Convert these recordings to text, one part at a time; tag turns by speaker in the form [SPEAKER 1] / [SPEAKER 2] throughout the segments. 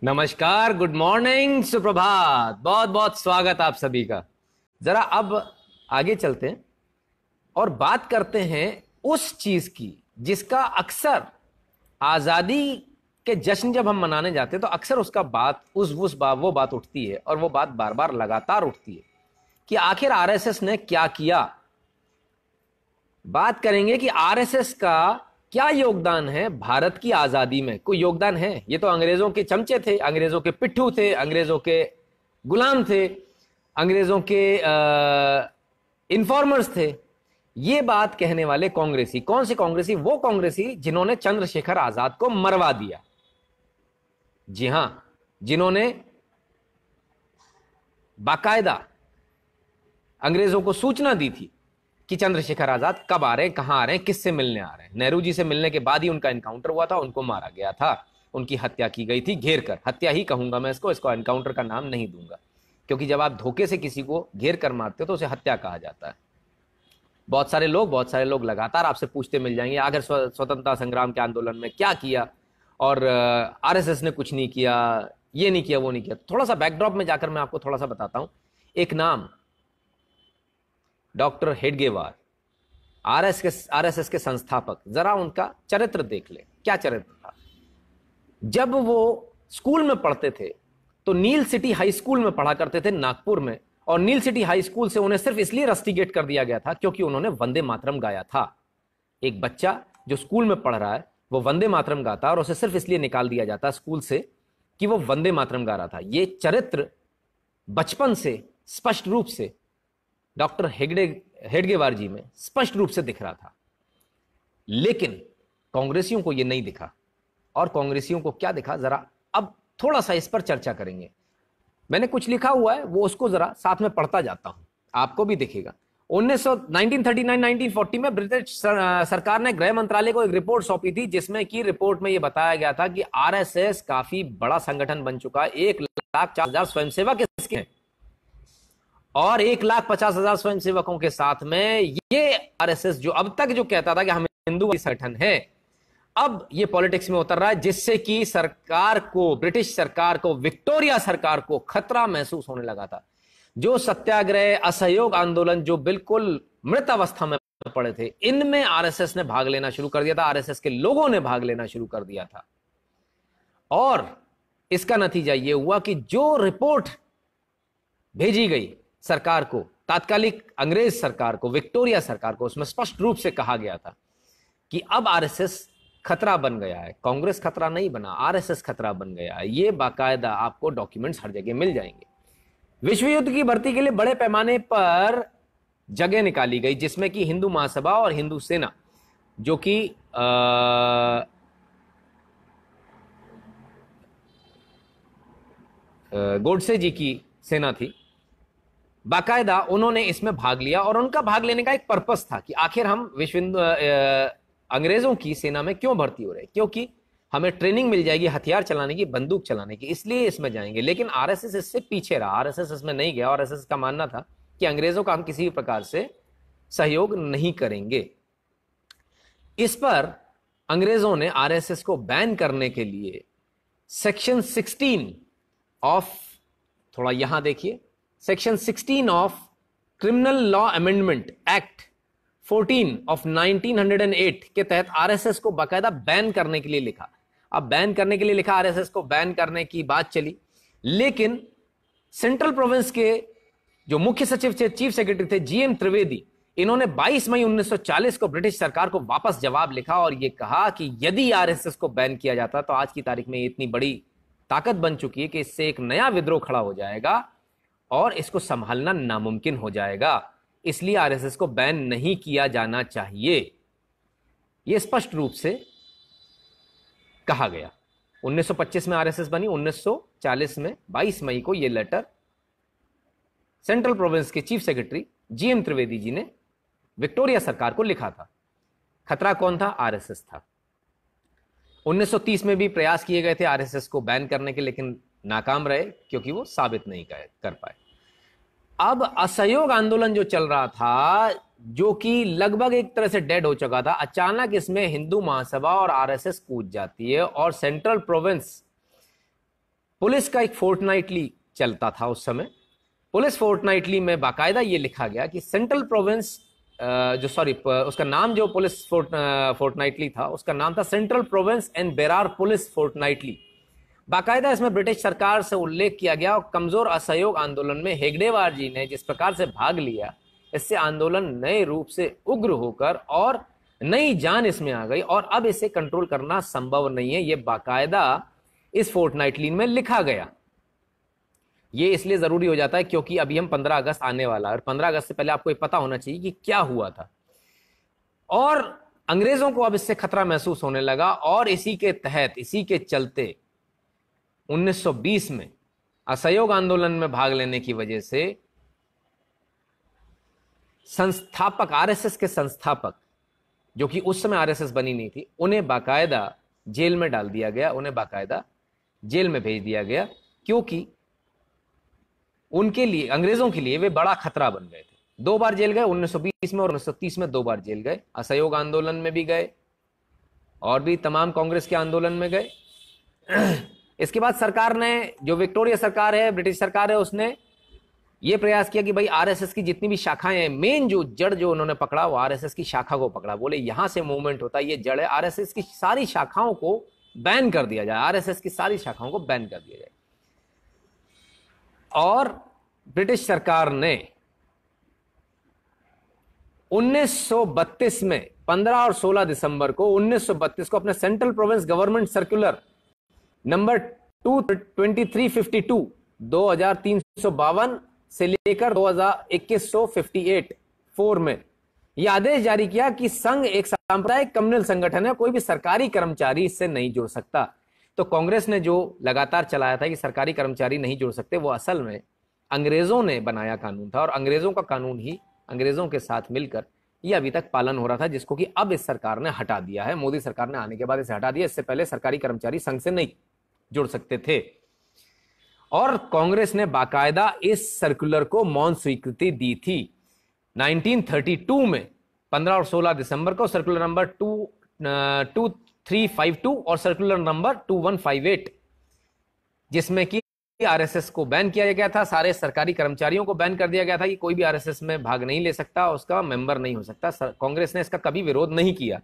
[SPEAKER 1] नमस्कार, good morning, सुप्रभात। बहुत बहुत स्वागत आप सभी का। जरा अब आगे चलते हैं और बात करते हैं उस चीज की जिसका अक्सर आजादी के जश्न जब हम मनाने जाते हैं तो अक्सर उसका बात वो बात उठती है और वो बात बार बार लगातार उठती है कि आखिर आरएसएस ने क्या किया। बात करेंगे कि आरएसएस का क्या योगदान है भारत की आजादी में। कोई योगदान है? ये तो अंग्रेजों के चमचे थे, अंग्रेजों के पिट्ठू थे, अंग्रेजों के गुलाम थे, अंग्रेजों के इन्फॉर्मर्स थे। ये बात कहने वाले कांग्रेसी कौन से कांग्रेसी? वो कांग्रेसी जिन्होंने चंद्रशेखर आजाद को मरवा दिया। जी हां, जिन्होंने बाकायदा अंग्रेजों को सूचना दी थी कि चंद्रशेखर आजाद कब आ रहे हैं, कहां आ रहे हैं, किससे मिलने आ रहे हैं। नेहरू जी से मिलने के बाद ही उनका एनकाउंटर हुआ था, उनको मारा गया था, उनकी हत्या की गई थी घेर कर। हत्या ही कहूंगा मैं इसको एनकाउंटर का नाम नहीं दूंगा, क्योंकि जब आप धोखे से किसी को घेर कर मारते हो तो उसे हत्या कहा जाता है। बहुत सारे लोग लगातार आपसे पूछते मिल जाएंगे आखिर स्वतंत्रता संग्राम के आंदोलन में क्या किया, और आरएसएस ने कुछ नहीं किया, ये नहीं किया, वो नहीं किया। थोड़ा सा बैकड्रॉप में जाकर मैं आपको थोड़ा सा बताता हूं। एक नाम, डॉक्टर हेडगेवार, आरएसएस के संस्थापक। जरा उनका चरित्र देख ले, क्या चरित्र था। जब वो स्कूल में पढ़ते थे तो नील सिटी हाई स्कूल में पढ़ा करते थे नागपुर में, और नील सिटी हाई स्कूल से उन्हें सिर्फ इसलिए रस्टिकेट कर दिया गया था क्योंकि उन्होंने वंदे मातरम गाया था। एक बच्चा जो स्कूल में पढ़ रहा है वो वंदे मातरम गाता और उसे सिर्फ इसलिए निकाल दिया जाता स्कूल से कि वो वंदे मातरम गा रहा था। ये चरित्र बचपन से स्पष्ट रूप से डॉक्टर हेडगेवार जी में स्पष्ट रूप से दिख रहा था। लेकिन कांग्रेसियों को यह नहीं दिखा। और कांग्रेसियों को क्या दिखा, जरा अब थोड़ा सा इस पर चर्चा करेंगे। मैंने कुछ लिखा हुआ है, वो उसको जरा साथ में पढ़ता जाता हूं, आपको भी दिखेगा। 1939-1940 में ब्रिटिश सरकार ने गृह मंत्रालय को एक रिपोर्ट सौंपी थी, जिसमें की रिपोर्ट में यह बताया गया था कि आरएसएस काफी बड़ा संगठन बन चुका है। 1,40,000 स्वयंसेवक इसके हैं और 1,50,000 स्वयंसेवकों के साथ में ये आरएसएस जो अब तक जो कहता था कि हम हिंदू संगठन है, अब ये पॉलिटिक्स में उतर रहा है, जिससे कि सरकार को, ब्रिटिश सरकार को, विक्टोरिया सरकार को खतरा महसूस होने लगा था। जो सत्याग्रह, असहयोग आंदोलन जो बिल्कुल मृत अवस्था में पड़े थे, इनमें आरएसएस ने भाग लेना शुरू कर दिया था, आरएसएस के लोगों ने भाग लेना शुरू कर दिया था। और इसका नतीजा यह हुआ कि जो रिपोर्ट भेजी गई सरकार को, तात्कालिक अंग्रेज सरकार को, विक्टोरिया सरकार को, उसमें स्पष्ट रूप से कहा गया था कि अब आरएसएस खतरा बन गया है। कांग्रेस खतरा नहीं बना, आरएसएस खतरा बन गया है। ये बाकायदा आपको डॉक्यूमेंट्स हर जगह मिल जाएंगे। विश्व युद्ध की भर्ती के लिए बड़े पैमाने पर जगह निकाली गई, जिसमें कि हिंदू महासभा और हिंदू सेना, जो कि गोडसे जी की सेना थी, बाकायदा उन्होंने इसमें भाग लिया। और उनका भाग लेने का एक पर्पस था कि आखिर हम अंग्रेजों की सेना में क्यों भर्ती हो रहे, क्योंकि हमें ट्रेनिंग मिल जाएगी हथियार चलाने की, बंदूक चलाने की, इसलिए इसमें जाएंगे। लेकिन आरएसएस इससे पीछे रहा, आरएसएस इसमें नहीं गया। आरएसएस का मानना था कि अंग्रेजों का हम किसी भी प्रकार से सहयोग नहीं करेंगे। इस पर अंग्रेजों ने आरएसएस को बैन करने के लिए सेक्शन 16 ऑफ, थोड़ा यहां देखिए, section 16 of criminal law amendment act 14 of 1908 के तहत आरएसएस को बाकायदा बैन करने के लिए लिखा। अब बैन करने के लिए लिखा, आरएसएस को बैन करने की बात चली, लेकिन सेंट्रल प्रोविंस के जो मुख्य सचिव थे, चीफ सेक्रेटरी थे, जीएम त्रिवेदी, इन्होंने 22 मई 1940 को ब्रिटिश सरकार को वापस जवाब लिखा और यह कहा कि यदि आरएसएस को बैन किया जाता तो आज की तारीख में इतनी बड़ी ताकत बन चुकी है कि इससे एक नया विद्रोह खड़ा हो जाएगा और इसको संभालना नामुमकिन हो जाएगा। इसलिए आरएसएस को बैन नहीं किया जाना चाहिए, यह स्पष्ट रूप से कहा गया। 1925 में आरएसएस बनी, 1940 में 22 मई को यह लेटर सेंट्रल प्रोविंस के chief secretary GM Trivedi ji ने विक्टोरिया सरकार को लिखा था। खतरा कौन था? आरएसएस था। 1930 में भी प्रयास किए गए थे आरएसएस को बैन करने के, लेकिन नाकाम रहे क्योंकि वो साबित नहीं कर पाए। अब असहयोग आंदोलन जो चल रहा था, जो कि लगभग एक तरह से डेड हो चुका था, अचानक इसमें हिंदू महासभा और आरएसएस कूद जाती है और सेंट्रल प्रोविंस पुलिस का एक फोर्टनाइटली चलता था उस समय। पुलिस फोर्टनाइटली में बाकायदा ये लिखा गया कि सेंट्रल प्रोविंस उसका नाम जो पुलिस फोर्टनाइटली था, उसका नाम था central province and Berar police fortnightly. बाकायदा इसमें ब्रिटिश सरकार से उल्लेख किया गया और कमजोर असहयोग आंदोलन में हेगडेवार जी ने जिस प्रकार से भाग लिया, इससे आंदोलन नए रूप से उग्र होकर और नई जान इसमें आ गई और अब इसे कंट्रोल करना संभव नहीं है। यह बाकायदा इस फोर्टनाइटली में लिखा गया। ये इसलिए जरूरी हो जाता है क्योंकि अभी हम 15 अगस्त आने वाला है और 15 अगस्त से पहले आपको ये पता होना चाहिए कि क्या हुआ था। और अंग्रेजों को अब इससे खतरा महसूस होने लगा और इसी के तहत, इसी के चलते 1920 में असहयोग आंदोलन में भाग लेने की वजह से संस्थापक, आरएसएस के संस्थापक, जो कि उस समय आरएसएस बनी नहीं थी, उन्हें बाकायदा जेल में डाल दिया गया, उन्हें बाकायदा जेल में भेज दिया गया, क्योंकि उनके लिए, अंग्रेजों के लिए वे बड़ा खतरा बन गए थे। 2 बार जेल गए, 1920 में और 1930 में 2 बार जेल गए। असहयोग आंदोलन में भी गए और भी तमाम कांग्रेस के आंदोलन में गए। इसके बाद सरकार ने, जो विक्टोरिया सरकार है, ब्रिटिश सरकार है, उसने ये प्रयास किया कि भाई आरएसएस की जितनी भी शाखाएं हैं, मेन जो जड़ जो उन्होंने पकड़ा वो आरएसएस की शाखा को पकड़ा। बोले यहां से मूवमेंट होता है, ये जड़ है, आरएसएस की सारी शाखाओं को बैन कर दिया जाए, आरएसएस की सारी शाखाओं को बैन कर दिया जाए। और ब्रिटिश सरकार ने 1932 में 15 और 16 दिसंबर को 1932 को अपने central province government circular number 2352 2352 से लेकर 2158 में यह आदेश जारी किया कि संघ एक सांप्रदायिक कम्युनल संगठन है, कोई भी सरकारी कर्मचारी इससे नहीं जुड़ सकता। तो कांग्रेस ने जो लगातार चलाया था कि सरकारी कर्मचारी नहीं जुड़ सकते, वो असल में अंग्रेजों ने बनाया कानून था और अंग्रेजों का कानून ही अंग्रेजों के साथ मिलकर ये अभी तक पालन हो रहा था, जिसको कि अब इस सरकार ने हटा दिया है। मोदी सरकार ने आने के बाद इसे हटा दिया। इससे पहले सरकारी कर्मचारी संघ से नहीं जुड़ सकते थे और कांग्रेस ने बाकायदा इस सर्कुलर को मौन स्वीकृति दी थी। 1932 में 15 और 16 दिसंबर को सर्कुलर नंबर 2352 और सर्कुलर नंबर 2158, जिसमें कि आरएसएस को बैन किया गया था, सारे सरकारी कर्मचारियों को बैन कर दिया गया था कि कोई भी आरएसएस में भाग नहीं ले सकता, उसका मेंबर नहीं हो सकता। कांग्रेस ने इसका कभी विरोध नहीं किया।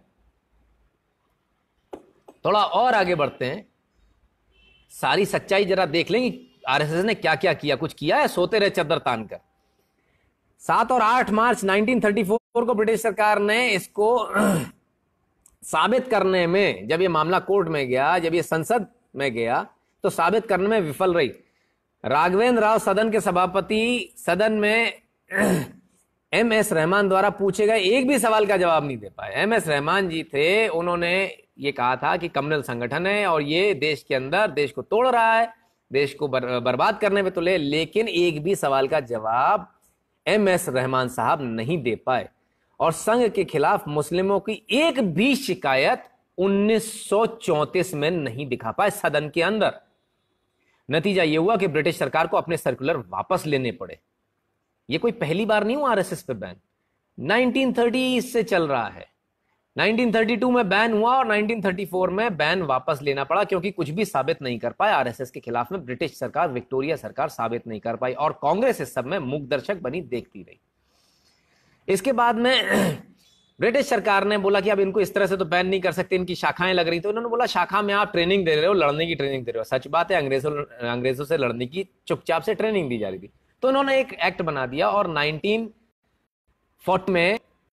[SPEAKER 1] थोड़ा और आगे बढ़ते हैं, सारी सच्चाई जरा देख लेंगे आरएसएस ने क्या क्या किया। कुछ किया है? सोते रहे चद्दर तान कर। 7 और 8 मार्च 1934 को ब्रिटिश सरकार ने इसको साबित करने में, जब ये मामला कोर्ट में गया, जब ये संसद में गया, तो साबित करने में विफल रही। राघवेंद्र राव सदन के सभापति, सदन में एमएस रहमान द्वारा पूछे गए एक भी सवाल का जवाब नहीं दे पाए। एमएस रहमान जी थे, उन्होंने ये कहा था कि कम्युनल संगठन है और ये देश के अंदर देश को तोड़ रहा है, देश को बर्बाद करने में तुले, लेकिन एक भी सवाल का जवाब एमएस रहमान साहब नहीं दे पाए। और संघ के खिलाफ मुस्लिमों की एक भी शिकायत 1934 में नहीं दिखा पाए सदन के अंदर। नतीजा यह हुआ कि ब्रिटिश सरकार को अपने सर्कुलर वापस लेने पड़े। यह कोई पहली बार नहीं हुआ आरएसएस पे बैन, 1930 से चल रहा है। 1932 में बैन हुआ और 1934 में बैन वापस लेना पड़ा, क्योंकि कुछ भी साबित नहीं कर पाए आरएसएस के खिलाफ में ब्रिटिश सरकार, विक्टोरिया सरकार साबित नहीं कर पाई और कांग्रेस इस सब में मूक दर्शक बनी देखती रही। इसके बाद में ब्रिटिश सरकार ने बोला कि अब इनको इस तरह से तो बैन नहीं कर सकते, इनकी शाखाएं लग रही। तो इन्होंने बोला शाखा में आप ट्रेनिंग दे रहे हो, लड़ने की ट्रेनिंग दे रहे हो। सच बात है, अंग्रेजों से लड़ने की चुपचाप से ट्रेनिंग दी जा रही थी। तो इन्होंने एक एक्ट बना दिया और 1940 में,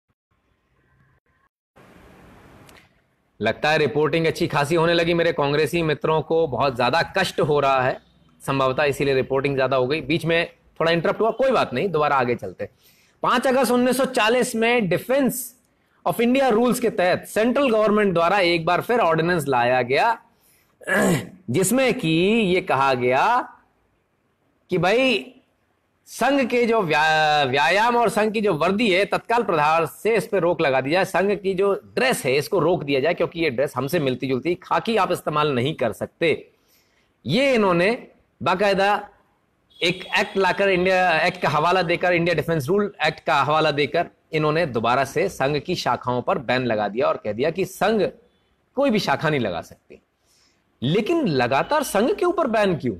[SPEAKER 1] लगता है रिपोर्टिंग अच्छी खासी होने लगी, मेरे कांग्रेसी मित्रों को बहुत ज्यादा कष्ट हो रहा है संभवतः, इसीलिए रिपोर्टिंग ज्यादा हो गई। बीच में थोड़ा इंटरप्ट हुआ, कोई बात नहीं, दोबारा आगे चलते। 5 अगस्त 1940 में डिफेंस ऑफ इंडिया रूल्स के तहत सेंट्रल गवर्नमेंट द्वारा एक बार फिर ऑर्डिनेंस लाया गया, जिसमें कि यह कहा गया कि भाई संघ के जो व्यायाम और संघ की जो वर्दी है, तत्काल प्रभाव से इस पर रोक लगा दी जाए। संघ की जो ड्रेस है इसको रोक दिया जाए, क्योंकि ये ड्रेस हमसे मिलती जुलती, खाकी आप इस्तेमाल नहीं कर सकते। ये इन्होंने बाकायदा एक एक्ट लाकर, इंडिया एक्ट का हवाला देकर, इंडिया डिफेंस रूल एक्ट का हवाला देकर इन्होंने दोबारा से संघ की शाखाओं पर बैन लगा दिया और कह दिया कि संघ कोई भी शाखा नहीं लगा सकती। लेकिन लगातार संघ के ऊपर बैन क्यों?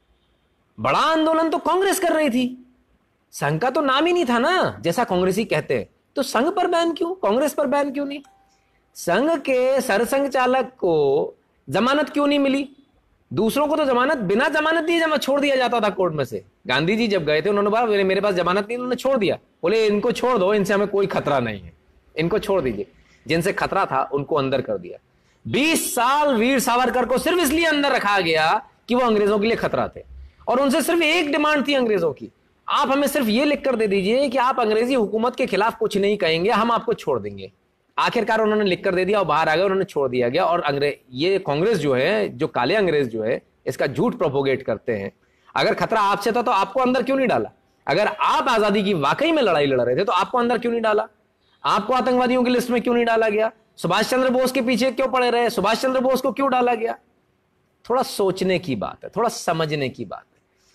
[SPEAKER 1] बड़ा आंदोलन तो कांग्रेस कर रही थी, संघ का तो नाम ही नहीं था ना, जैसा कांग्रेसी कहते हैं। तो संघ पर बैन क्यों, कांग्रेस पर बैन क्यों नहीं? संघ के सरसंघ चालक को जमानत क्यों नहीं मिली? दूसरों को तो जमानत बिना जमानत दिए जमा छोड़ दिया जाता था कोर्ट में से। गांधी जी जब गए थे उन्होंने बोला मेरे पास जमानत नहीं, उन्होंने छोड़ दिया, बोले इनको छोड़ दो, इनसे हमें कोई खतरा नहीं है, इनको छोड़ दीजिए। जिनसे खतरा था उनको अंदर कर दिया। 20 साल वीर सावरकर को सिर्फ इसलिए अंदर रखा गया कि वो अंग्रेजों के लिए खतरा थे, और उनसे सिर्फ एक डिमांड थी अंग्रेजों की, आप हमें सिर्फ ये लिख कर दे दीजिए कि आप अंग्रेजी हुकूमत के खिलाफ कुछ नहीं कहेंगे, हम आपको छोड़ देंगे। आखिरकार उन्होंने लिख कर दे दिया और बाहर आ गए, उन्होंने छोड़ दिया गया। और ये कांग्रेस जो है, जो काले अंग्रेज जो है, इसका झूठ प्रोपोगेट करते हैं। अगर खतरा आपसे था तो आपको अंदर क्यों नहीं डाला? अगर आप आजादी की वाकई में लड़ाई लड़ रहे थे तो आपको अंदर क्यों नहीं डाला? आपको आतंकवादियों की लिस्ट में क्यों नहीं डाला गया? सुभाष चंद्र बोस के पीछे क्यों पड़े रहे? सुभाष चंद्र बोस को क्यों डाला गया? थोड़ा सोचने की बात है, थोड़ा समझने की बात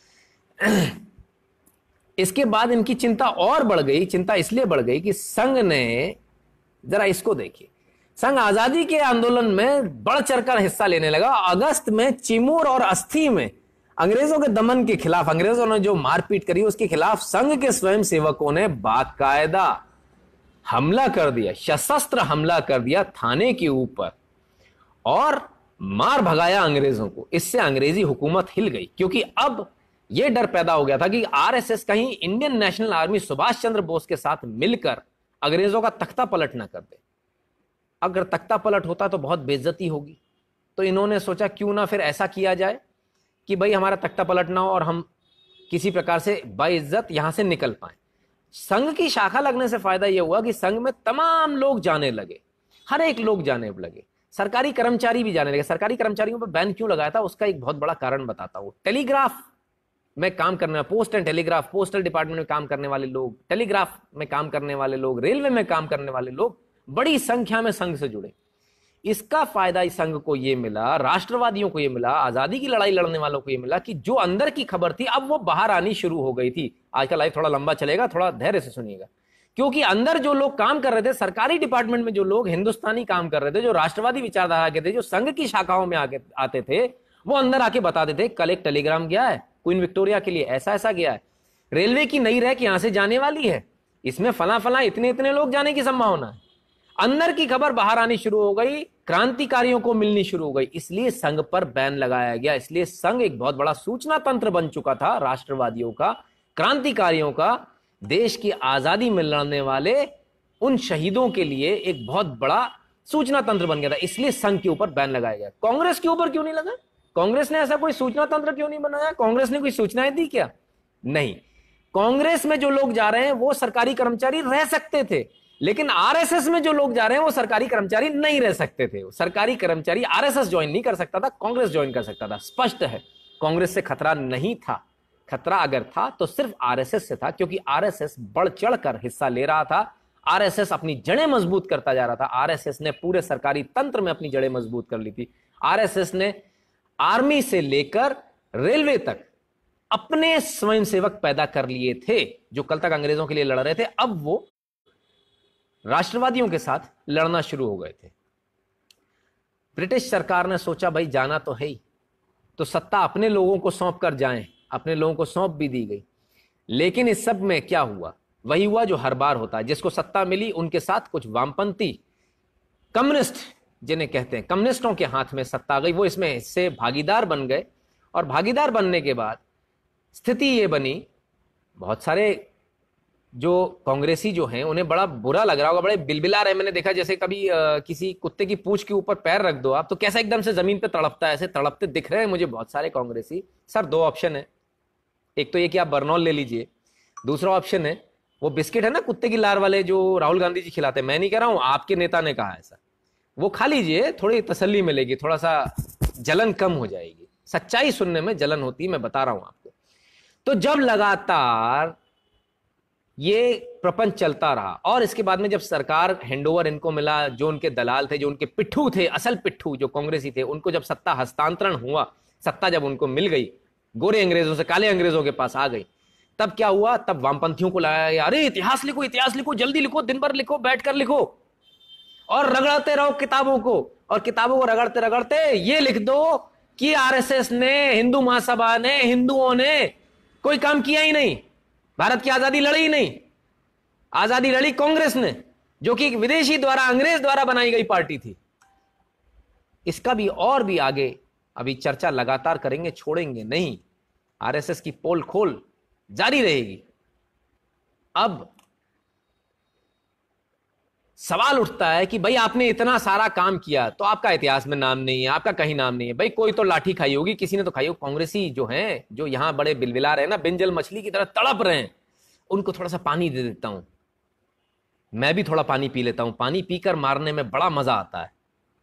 [SPEAKER 1] है। इसके बाद इनकी चिंता और बढ़ गई। चिंता इसलिए बढ़ गई कि संघ ने, जरा इसको देखिए, संघ आजादी के आंदोलन में बढ़ चढ़कर हिस्सा लेने लगा। अगस्त में चिमूर और अस्थि में अंग्रेजों के दमन के खिलाफ, अंग्रेजों ने जो मारपीट करी उसके खिलाफ संघ के स्वयं सेवकों ने बाकायदा हमला कर दिया, सशस्त्र हमला कर दिया थाने के ऊपर और मार भगाया अंग्रेजों को। इससे अंग्रेजी हुकूमत हिल गई, क्योंकि अब यह डर पैदा हो गया था कि आरएसएस कहीं Indian national army Subhash Chandra Bose के साथ मिलकर अंग्रेजों का तख्ता पलट ना कर दे। अगर तख्ता पलट होता तो बहुत बेइज्जती होगी। तो इन्होंने सोचा क्यों ना फिर ऐसा किया जाए कि भाई हमारा तख्ता पलट ना हो और हम किसी प्रकार से बाइज्जत यहां से निकल पाए। संघ की शाखा लगने से फायदा यह हुआ कि संघ में तमाम लोग जाने लगे, हर एक लोग जाने लगे, सरकारी कर्मचारी भी जाने लगे। सरकारी कर्मचारियों पर बैन क्यों लगाया था उसका एक बहुत बड़ा कारण बताता हूं। टेलीग्राफ में काम करने, post and telegraph, postal department में काम करने वाले लोग, टेलीग्राफ में काम करने वाले लोग, रेलवे में काम करने वाले लोग बड़ी संख्या में संघ से जुड़े। इसका फायदा इस संघ को यह मिला, राष्ट्रवादियों को यह मिला, आजादी की लड़ाई लड़ने वालों को यह मिला कि जो अंदर की खबर थी अब वो बाहर आनी शुरू हो गई थी। आज का लाइव थोड़ा लंबा चलेगा, थोड़ा धैर्य से सुनिएगा, क्योंकि अंदर जो लोग काम कर रहे थे, सरकारी डिपार्टमेंट में जो लोग हिंदुस्तानी काम कर रहे थे, जो राष्ट्रवादी विचारधारा के थे, जो संघ की शाखाओं में आके आते थे, वो अंदर आके बताते थे कल एक टेलीग्राम गया है क्वीन विक्टोरिया के लिए, ऐसा ऐसा गया है, रेलवे की नई रैक यहां से जाने वाली है, इसमें फला फला इतने इतने लोग जाने की संभावना है। अंदर की खबर बाहर आनी शुरू हो गई, क्रांतिकारियों को मिलनी शुरू हो गई, इसलिए संघ पर बैन लगाया गया। इसलिए संघ एक बहुत बड़ा सूचना तंत्र बन चुका था राष्ट्रवादियों का, क्रांतिकारियों का, देश की आजादी में लड़ने वाले उन शहीदों के लिए एक बहुत बड़ा सूचना तंत्र बन गया था। इसलिए संघ के ऊपर बैन लगाया गया। कांग्रेस के ऊपर क्यों नहीं लगा? कांग्रेस ने ऐसा कोई सूचना तंत्र क्यों नहीं बनाया? कांग्रेस ने कोई सूचनाएं दी क्या? नहीं। कांग्रेस में जो लोग जा रहे हैं वो सरकारी कर्मचारी रह सकते थे, लेकिन आरएसएस में जो लोग जा रहे हैं वो सरकारी कर्मचारी नहीं रह सकते थे। सरकारी कर्मचारी आरएसएस ज्वाइन नहीं कर सकता था, कांग्रेस ज्वाइन कर सकता था। स्पष्ट है, कांग्रेस से खतरा नहीं था। खतरा अगर था तो सिर्फ आरएसएस से था, क्योंकि आरएसएस बढ़ चढ़कर हिस्सा ले रहा था। आरएसएस अपनी जड़ें मजबूत करता जा रहा था। आरएसएस ने पूरे सरकारी तंत्र में अपनी जड़ें मजबूत कर ली थी। आरएसएस ने आर्मी से लेकर रेलवे तक अपने स्वयंसेवक पैदा कर लिए थे, जो कल तक अंग्रेजों के लिए लड़ रहे थे, अब वो राष्ट्रवादियों के साथ लड़ना शुरू हो गए थे। ब्रिटिश सरकार ने सोचा भाई जाना तो है ही, तो सत्ता अपने लोगों को सौंप कर जाएं। अपने लोगों को सौंप भी दी गई, लेकिन इस सब में क्या हुआ? वही हुआ जो हर बार होता है। जिसको सत्ता मिली उनके साथ कुछ वामपंथी कम्युनिस्ट, जिन्हें कहते हैं, कम्युनिस्टों के हाथ में सत्ता गई। वो इसमें इससे भागीदार बन गए, और भागीदार बनने के बाद स्थिति ये बनी, बहुत सारे जो कांग्रेसी जो हैं उन्हें बड़ा बुरा लग रहा होगा, बड़े बिलबिला रहे। मैंने देखा जैसे कभी किसी कुत्ते की पूंछ के ऊपर पैर रख दो आप, तो कैसा एकदम से जमीन पे तड़पता है, ऐसे तड़पते दिख रहे हैं मुझे बहुत सारे कांग्रेसी। सर दो ऑप्शन है, एक तो ये कि आप बर्नौल ले लीजिए, दूसरा ऑप्शन है वो बिस्किट है ना कुत्ते की लार वाले जो राहुल गांधी जी खिलाते हैं, मैं नहीं कह रहा हूं, आपके नेता ने कहा ऐसा, वो खा लीजिए, थोड़ी तसल्ली मिलेगी, थोड़ा सा जलन कम हो जाएगी। सच्चाई सुनने में जलन होती है, मैं बता रहा हूं आपको। तो जब लगातार ये प्रपंच चलता रहा, और इसके बाद में जब सरकार हैंडओवर इनको मिला, जो उनके दलाल थे, जो उनके पिट्ठू थे, असल पिट्ठू जो कांग्रेसी थे, उनको जब सत्ता हस्तांतरण हुआ, सत्ता जब उनको मिल गई, गोरे अंग्रेजों से काले अंग्रेजों के पास आ गई, तब क्या हुआ? तब वामपंथियों को लाया गया, अरे इतिहास लिखो, इतिहास लिखो, जल्दी लिखो, दिन भर लिखो, बैठकर लिखो, और रगड़ते रहो किताबों को, और किताबों को रगड़ते रगड़ते ये लिख दो कि आरएसएस ने, हिंदू महासभा ने, हिंदुओं ने कोई काम किया ही नहीं, भारत की आजादी लड़ी ही नहीं। आजादी लड़ी कांग्रेस ने, जो कि विदेशी द्वारा, अंग्रेज द्वारा बनाई गई पार्टी थी। इसका भी और भी आगे अभी चर्चा लगातार करेंगे, छोड़ेंगे नहीं। आरएसएस की पोल खोल जारी रहेगी। अब सवाल उठता है कि भाई आपने इतना सारा काम किया तो आपका इतिहास में नाम नहीं है, आपका कहीं नाम नहीं है। भाई कोई तो लाठी खाई होगी, किसी ने तो खाई होगी। कांग्रेसी जो हैं, जो यहां बड़े बिलबिला रहे हैं ना, बिंजल मछली की तरह तड़प रहे हैं, उनको थोड़ा सा पानी दे देता हूं। मैं भी थोड़ा पानी पी लेता हूं। पानी पीकर मारने में बड़ा मजा आता है।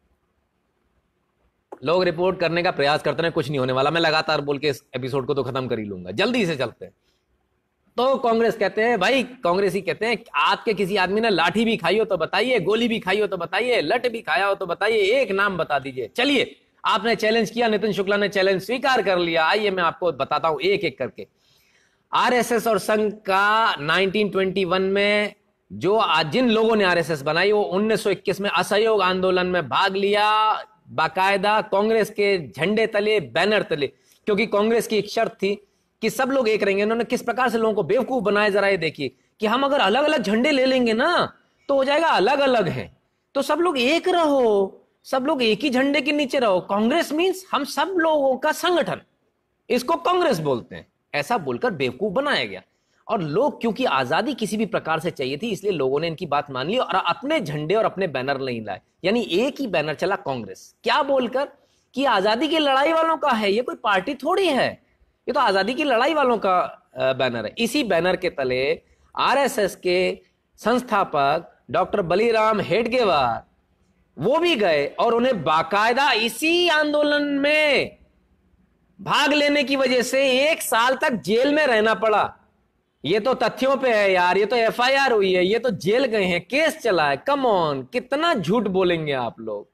[SPEAKER 1] लोग रिपोर्ट करने का प्रयास करते हैं, कुछ नहीं होने वाला। मैं लगातार बोल के इस एपिसोड को तो खत्म कर ही लूंगा। जल्दी से चलते हैं। तो कांग्रेस कहते हैं, भाई कांग्रेसी कहते हैं, आपके किसी आदमी ने लाठी भी खाई हो तो बताइए, गोली भी खाई हो तो बताइए, लट भी खाया हो तो बताइए, एक नाम बता दीजिए। चलिए, आपने चैलेंज किया, नितिन शुक्ला ने चैलेंज स्वीकार कर लिया। आइए मैं आपको बताता हूं एक एक करके। आरएसएस और संघ का 1921 में जो जिन लोगों ने आरएसएस बनाई, वो 1921 में असहयोग आंदोलन में भाग लिया, बाकायदा कांग्रेस के झंडे तले, बैनर तले। क्योंकि कांग्रेस की एक शर्त थी कि सब लोग एक रहेंगे। उन्होंने किस प्रकार से लोगों को बेवकूफ बनाया, जरा ये देखिए कि हम अगर अलग अलग झंडे ले लेंगे ना तो हो जाएगा अलग अलग हैं, तो सब लोग एक रहो, सब लोग एक ही झंडे के नीचे रहो। कांग्रेस मींस हम सब लोगों का संगठन, इसको कांग्रेस बोलते हैं। ऐसा बोलकर बेवकूफ बनाया गया। और लोग, क्योंकि आजादी किसी भी प्रकार से चाहिए थी, इसलिए लोगों ने इनकी बात मान ली और अपने झंडे और अपने बैनर नहीं लाए। यानी एक ही बैनर चला कांग्रेस, क्या बोलकर कि आजादी की लड़ाई वालों का है, ये कोई पार्टी थोड़ी है, ये तो आजादी की लड़ाई वालों का बैनर है। इसी बैनर के तले आरएसएस के संस्थापक डॉक्टर बलिराम हेडगेवार वो भी गए और उन्हें बाकायदा इसी आंदोलन में भाग लेने की वजह से 1 साल तक जेल में रहना पड़ा। ये तो तथ्यों पे है यार, ये तो एफआईआर हुई है, ये तो जेल गए हैं, केस चला है। कम ऑन, कितना झूठ बोलेंगे आप लोग।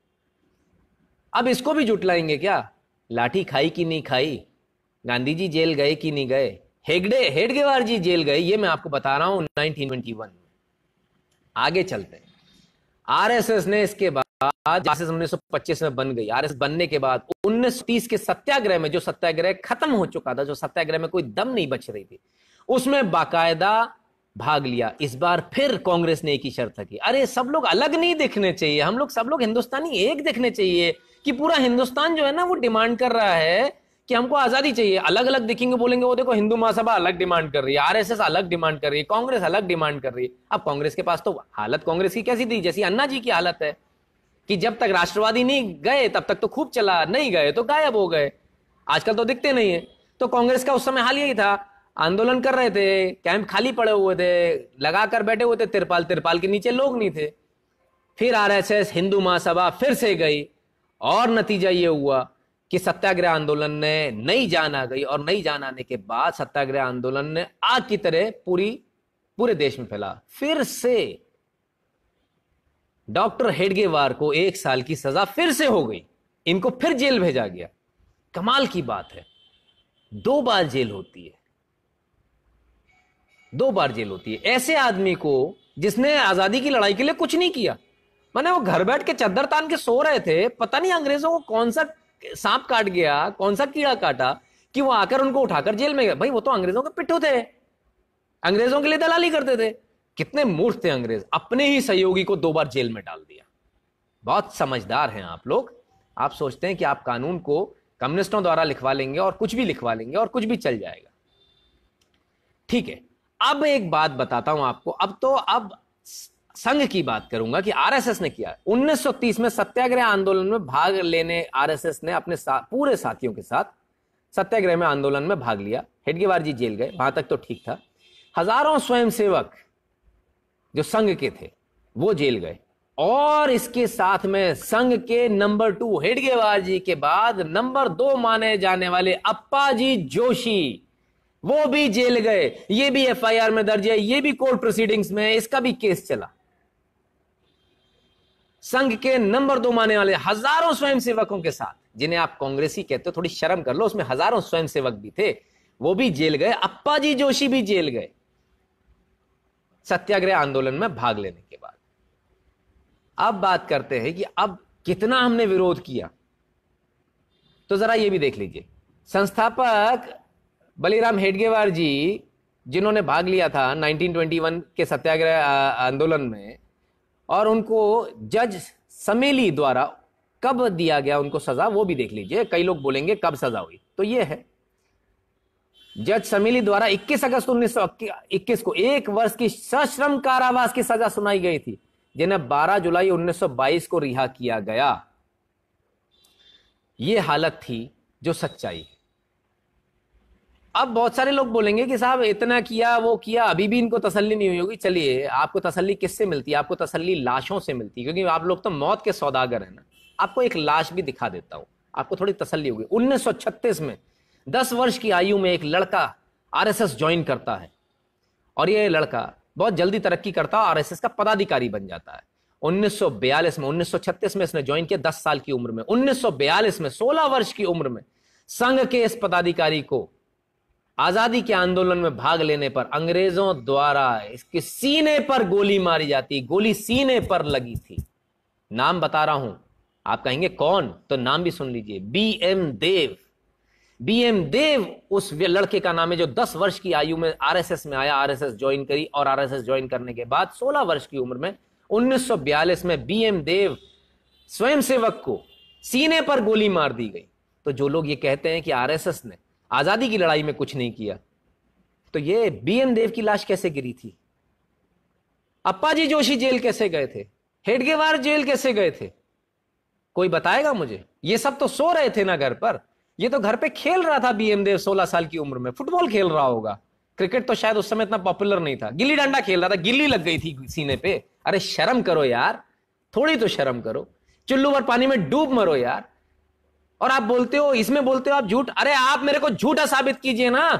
[SPEAKER 1] अब इसको भी जुटलाएंगे क्या? लाठी खाई कि नहीं खाई, गांधी जी जेल गए कि नहीं गए, हेडगेवार जी जेल गए, ये मैं आपको बता रहा हूं 1921 में। आगे चलते हैं। आरएसएस ने इसके बाद, आरएसएस 1925 में बन गई। आरएसएस बनने के बाद 1930 के सत्याग्रह में, जो सत्याग्रह खत्म हो चुका था, जो सत्याग्रह में कोई दम नहीं बच रही थी, उसमें बाकायदा भाग लिया। इस बार फिर कांग्रेस ने एक ही शर्त की, अरे सब लोग अलग नहीं दिखने चाहिए, हम लोग सब लोग हिंदुस्तानी एक दिखने चाहिए। कि पूरा हिंदुस्तान जो है ना, वो डिमांड कर रहा है कि हमको आजादी चाहिए। अलग अलग दिखेंगे, बोलेंगे वो देखो हिंदू महासभा अलग डिमांड कर रही है, आरएसएस अलग डिमांड कर रही है, कांग्रेस अलग डिमांड कर रही है। अब कांग्रेस के पास तो हालत कांग्रेस की कैसी थी, जैसी अन्ना जी की हालत है कि जब तक राष्ट्रवादी नहीं गए तब तक तो खूब चला, नहीं गए तो गायब हो गए, आजकल तो दिखते नहीं है। तो कांग्रेस का उस समय हाल यही था, आंदोलन कर रहे थे, कैंप खाली पड़े हुए थे, लगाकर बैठे हुए थे तिरपाल, तिरपाल के नीचे लोग नहीं थे। फिर आरएसएस, हिंदू महासभा फिर से गई और नतीजा ये हुआ कि सत्याग्रह आंदोलन ने नई जान आ गई। और नई जान आने के बाद सत्याग्रह आंदोलन ने आग की तरह पूरे देश में फैला। फिर से डॉक्टर हेडगेवार को 1 साल की सजा फिर से हो गई, इनको फिर जेल भेजा गया। कमाल की बात है, 2 बार जेल होती है, 2 बार जेल होती है ऐसे आदमी को जिसने आजादी की लड़ाई के लिए कुछ नहीं किया। माने वो घर बैठ के चद्दर तान के सो रहे थे, पता नहीं अंग्रेजों को कौन सा सांप काट गया, कौन सा कीड़ा काटा कि वो आकर उनको उठाकर जेल में गए। भाई वो तो अंग्रेजों के पिट्ठू थे, अंग्रेजों के लिए दलाली करते थे। कितने मूर्ख थे अंग्रेज, अपने ही सहयोगी को 2 बार जेल में डाल दिया। बहुत समझदार हैं आप लोग। आप सोचते हैं कि आप कानून को कम्युनिस्टों द्वारा लिखवा लेंगे और कुछ भी लिखवा लेंगे और कुछ भी चल जाएगा। ठीक है, अब एक बात बताता हूं आपको। अब संघ की बात करूंगा कि आरएसएस ने किया। 1930 में सत्याग्रह आंदोलन में भाग लेने आरएसएस ने अपने पूरे साथियों के साथ सत्याग्रह में आंदोलन में भाग लिया। हेडगेवार जी जेल गए, वहां तक तो ठीक था। हजारों स्वयंसेवक जो संघ के थे वो जेल गए। और इसके साथ में संघ के नंबर 2 हेडगेवार जी के बाद नंबर 2 माने जाने वाले अप्पाजी जोशी, वो भी जेल गए। ये भी एफआईआर में दर्ज है, ये भी कोर्ट प्रोसीडिंग्स में, इसका भी केस चला। संघ के नंबर 2 माने वाले हजारों स्वयंसेवकों के साथ, जिन्हें आप कांग्रेसी कहते हो, थोड़ी शर्म कर लो, उसमें हजारों स्वयंसेवक भी थे, वो भी जेल गए। अप्पाजी जोशी भी जेल गए सत्याग्रह आंदोलन में भाग लेने के बाद। अब बात करते हैं कि अब कितना हमने विरोध किया। तो जरा ये भी देख लीजिए, संस्थापक बलिराम हेडगेवार जी, जिन्होंने भाग लिया था 1921 के सत्याग्रह आंदोलन में, और उनको जज समेली द्वारा कब दिया गया उनको सजा, वो भी देख लीजिए। कई लोग बोलेंगे कब सजा हुई, तो ये है, जज समेली द्वारा 21 अगस्त 1921 को 1 वर्ष की सश्रम कारावास की सजा सुनाई गई थी, जिन्हें 12 जुलाई 1922 को रिहा किया गया। यह हालत थी जो सच्चाई। अब बहुत सारे लोग बोलेंगे कि साहब इतना किया वो किया, अभी भी इनको तसल्ली नहीं हुई होगी। चलिए, आपको तसल्ली किससे मिलती है? आपको तसल्ली लाशों से मिलती है, क्योंकि आप लोग तो मौत के सौदागर हैं ना। आपको एक लाश भी दिखा देता हूं, आपको थोड़ी तसल्ली होगी। 1936 में 10 वर्ष की आयु में एक लड़का आरएसएस ज्वाइन करता है, और ये लड़का बहुत जल्दी तरक्की करता है, आरएसएस का पदाधिकारी बन जाता है। 1942 में, 1936 में इसने ज्वाइन किया 10 साल की उम्र में। 1942 में 16 वर्ष की उम्र में संघ के इस पदाधिकारी को आजादी के आंदोलन में भाग लेने पर अंग्रेजों द्वारा इसके सीने पर गोली मारी जाती। गोली सीने पर लगी थी। नाम बता रहा हूं, आप कहेंगे कौन, तो नाम भी सुन लीजिए, बीएम देव। बीएम देव उस लड़के का नाम है जो 10 वर्ष की आयु में आरएसएस में आया, आरएसएस ज्वाइन करी, और आरएसएस ज्वाइन करने के बाद 16 वर्ष की उम्र में 1942 में बीएम देव स्वयंसेवक को सीने पर गोली मार दी गई। तो जो लोग ये कहते हैं कि आरएसएस ने आजादी की लड़ाई में कुछ नहीं किया, तो ये बीएम देव की लाश कैसे गिरी थी? अप्पाजी जोशी जेल कैसे गए थे? हेडगेवार जेल कैसे गए थे? कोई बताएगा मुझे? ये सब तो सो रहे थे ना घर पर, ये तो घर पे खेल रहा था। बीएम देव 16 साल की उम्र में फुटबॉल खेल रहा होगा। क्रिकेट तो शायद उस समय इतना पॉपुलर नहीं था। गिल्ली डंडा खेल रहा था, गिल्ली लग गई थी सीने पे। अरे शर्म करो यार, थोड़ी तो शर्म करो। चुल्लू भर पानी में डूब मरो यार। और आप बोलते हो, इसमें बोलते हो आप झूठ। अरे आप मेरे को झूठा साबित कीजिए ना।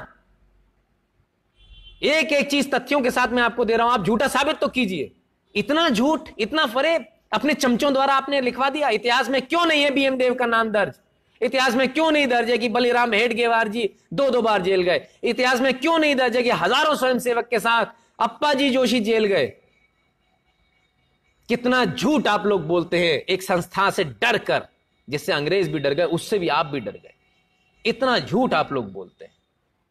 [SPEAKER 1] एक एक चीज तथ्यों के साथ मैं आपको दे रहा हूं, आप झूठा साबित तो कीजिए। इतना झूठ, इतना फरेब अपने चमचों द्वारा आपने लिखवा दिया। इतिहास में क्यों नहीं है बीएम देव का नाम दर्ज? इतिहास में क्यों नहीं दर्ज है कि बलिराम हेडगेवार जी 2-2 बार जेल गए? इतिहास में क्यों नहीं दर्ज है कि हजारों स्वयंसेवक के साथ अप्पाजी जोशी जेल गए? कितना झूठ आप लोग बोलते हैं एक संस्था से डर कर, जिससे अंग्रेज भी डर गए, उससे भी आप भी डर गए। इतना झूठ आप लोग बोलते हैं।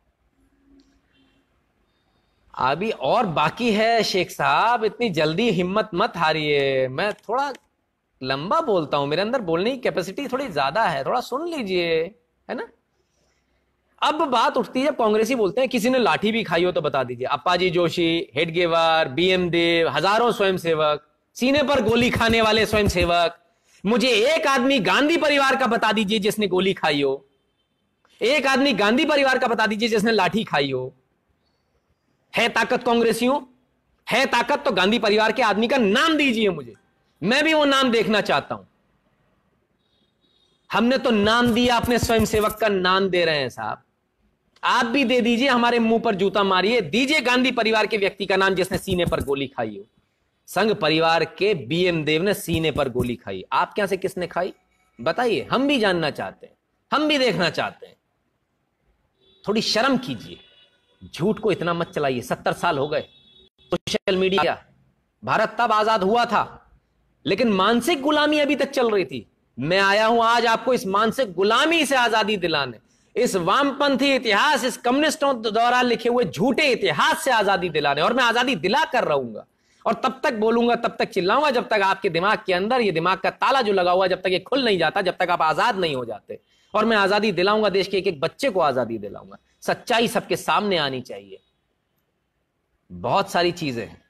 [SPEAKER 1] अभी और बाकी है शेख साहब, इतनी जल्दी हिम्मत मत हारिए। मैं थोड़ा लंबा बोलता हूं, मेरे अंदर बोलने की कैपेसिटी थोड़ी ज्यादा है, थोड़ा सुन लीजिए, है ना। अब बात उठती है, कांग्रेसी बोलते हैं किसी ने लाठी भी खाई हो तो बता दीजिए। अप्पाजी जोशी, हेडगेवार, बीएम देव, हजारों स्वयंसेवक, सीने पर गोली खाने वाले स्वयंसेवक। मुझे एक आदमी गांधी परिवार का बता दीजिए जिसने गोली खाई हो। एक आदमी गांधी परिवार का बता दीजिए जिसने लाठी खाई हो। है ताकत कांग्रेसियों? है ताकत तो गांधी परिवार के आदमी का नाम दीजिए मुझे, मैं भी वो नाम देखना चाहता हूं। हमने तो नाम दिया, अपने स्वयंसेवक का नाम दे रहे हैं साहब। आप भी दे दीजिए, हमारे मुंह पर जूता मारिए, दीजिए गांधी परिवार के व्यक्ति का नाम जिसने सीने पर गोली खाई हो। संघ परिवार के बीएम देव ने सीने पर गोली खाई। आप क्या से किसने खाई बताइए, हम भी जानना चाहते हैं, हम भी देखना चाहते हैं। थोड़ी शर्म कीजिए, झूठ को इतना मत चलाइए। 70 साल हो गए, सोशल मीडिया, भारत तब आजाद हुआ था, लेकिन मानसिक गुलामी अभी तक चल रही थी। मैं आया हूं आज आपको इस मानसिक गुलामी से आजादी दिलाने, इस वामपंथी इतिहास, इस कम्युनिस्टों द्वारा लिखे हुए झूठे इतिहास से आजादी दिलाने, और मैं आजादी दिला कर रहूंगा। और तब तक बोलूंगा, तब तक चिल्लाऊंगा, जब तक आपके दिमाग के अंदर ये दिमाग का ताला जो लगा हुआ, जब तक ये खुल नहीं जाता, जब तक आप आजाद नहीं हो जाते। और मैं आजादी दिलाऊंगा, देश के एक एक बच्चे को आजादी दिलाऊंगा। सच्चाई सबके सामने आनी चाहिए। बहुत सारी चीजें हैं।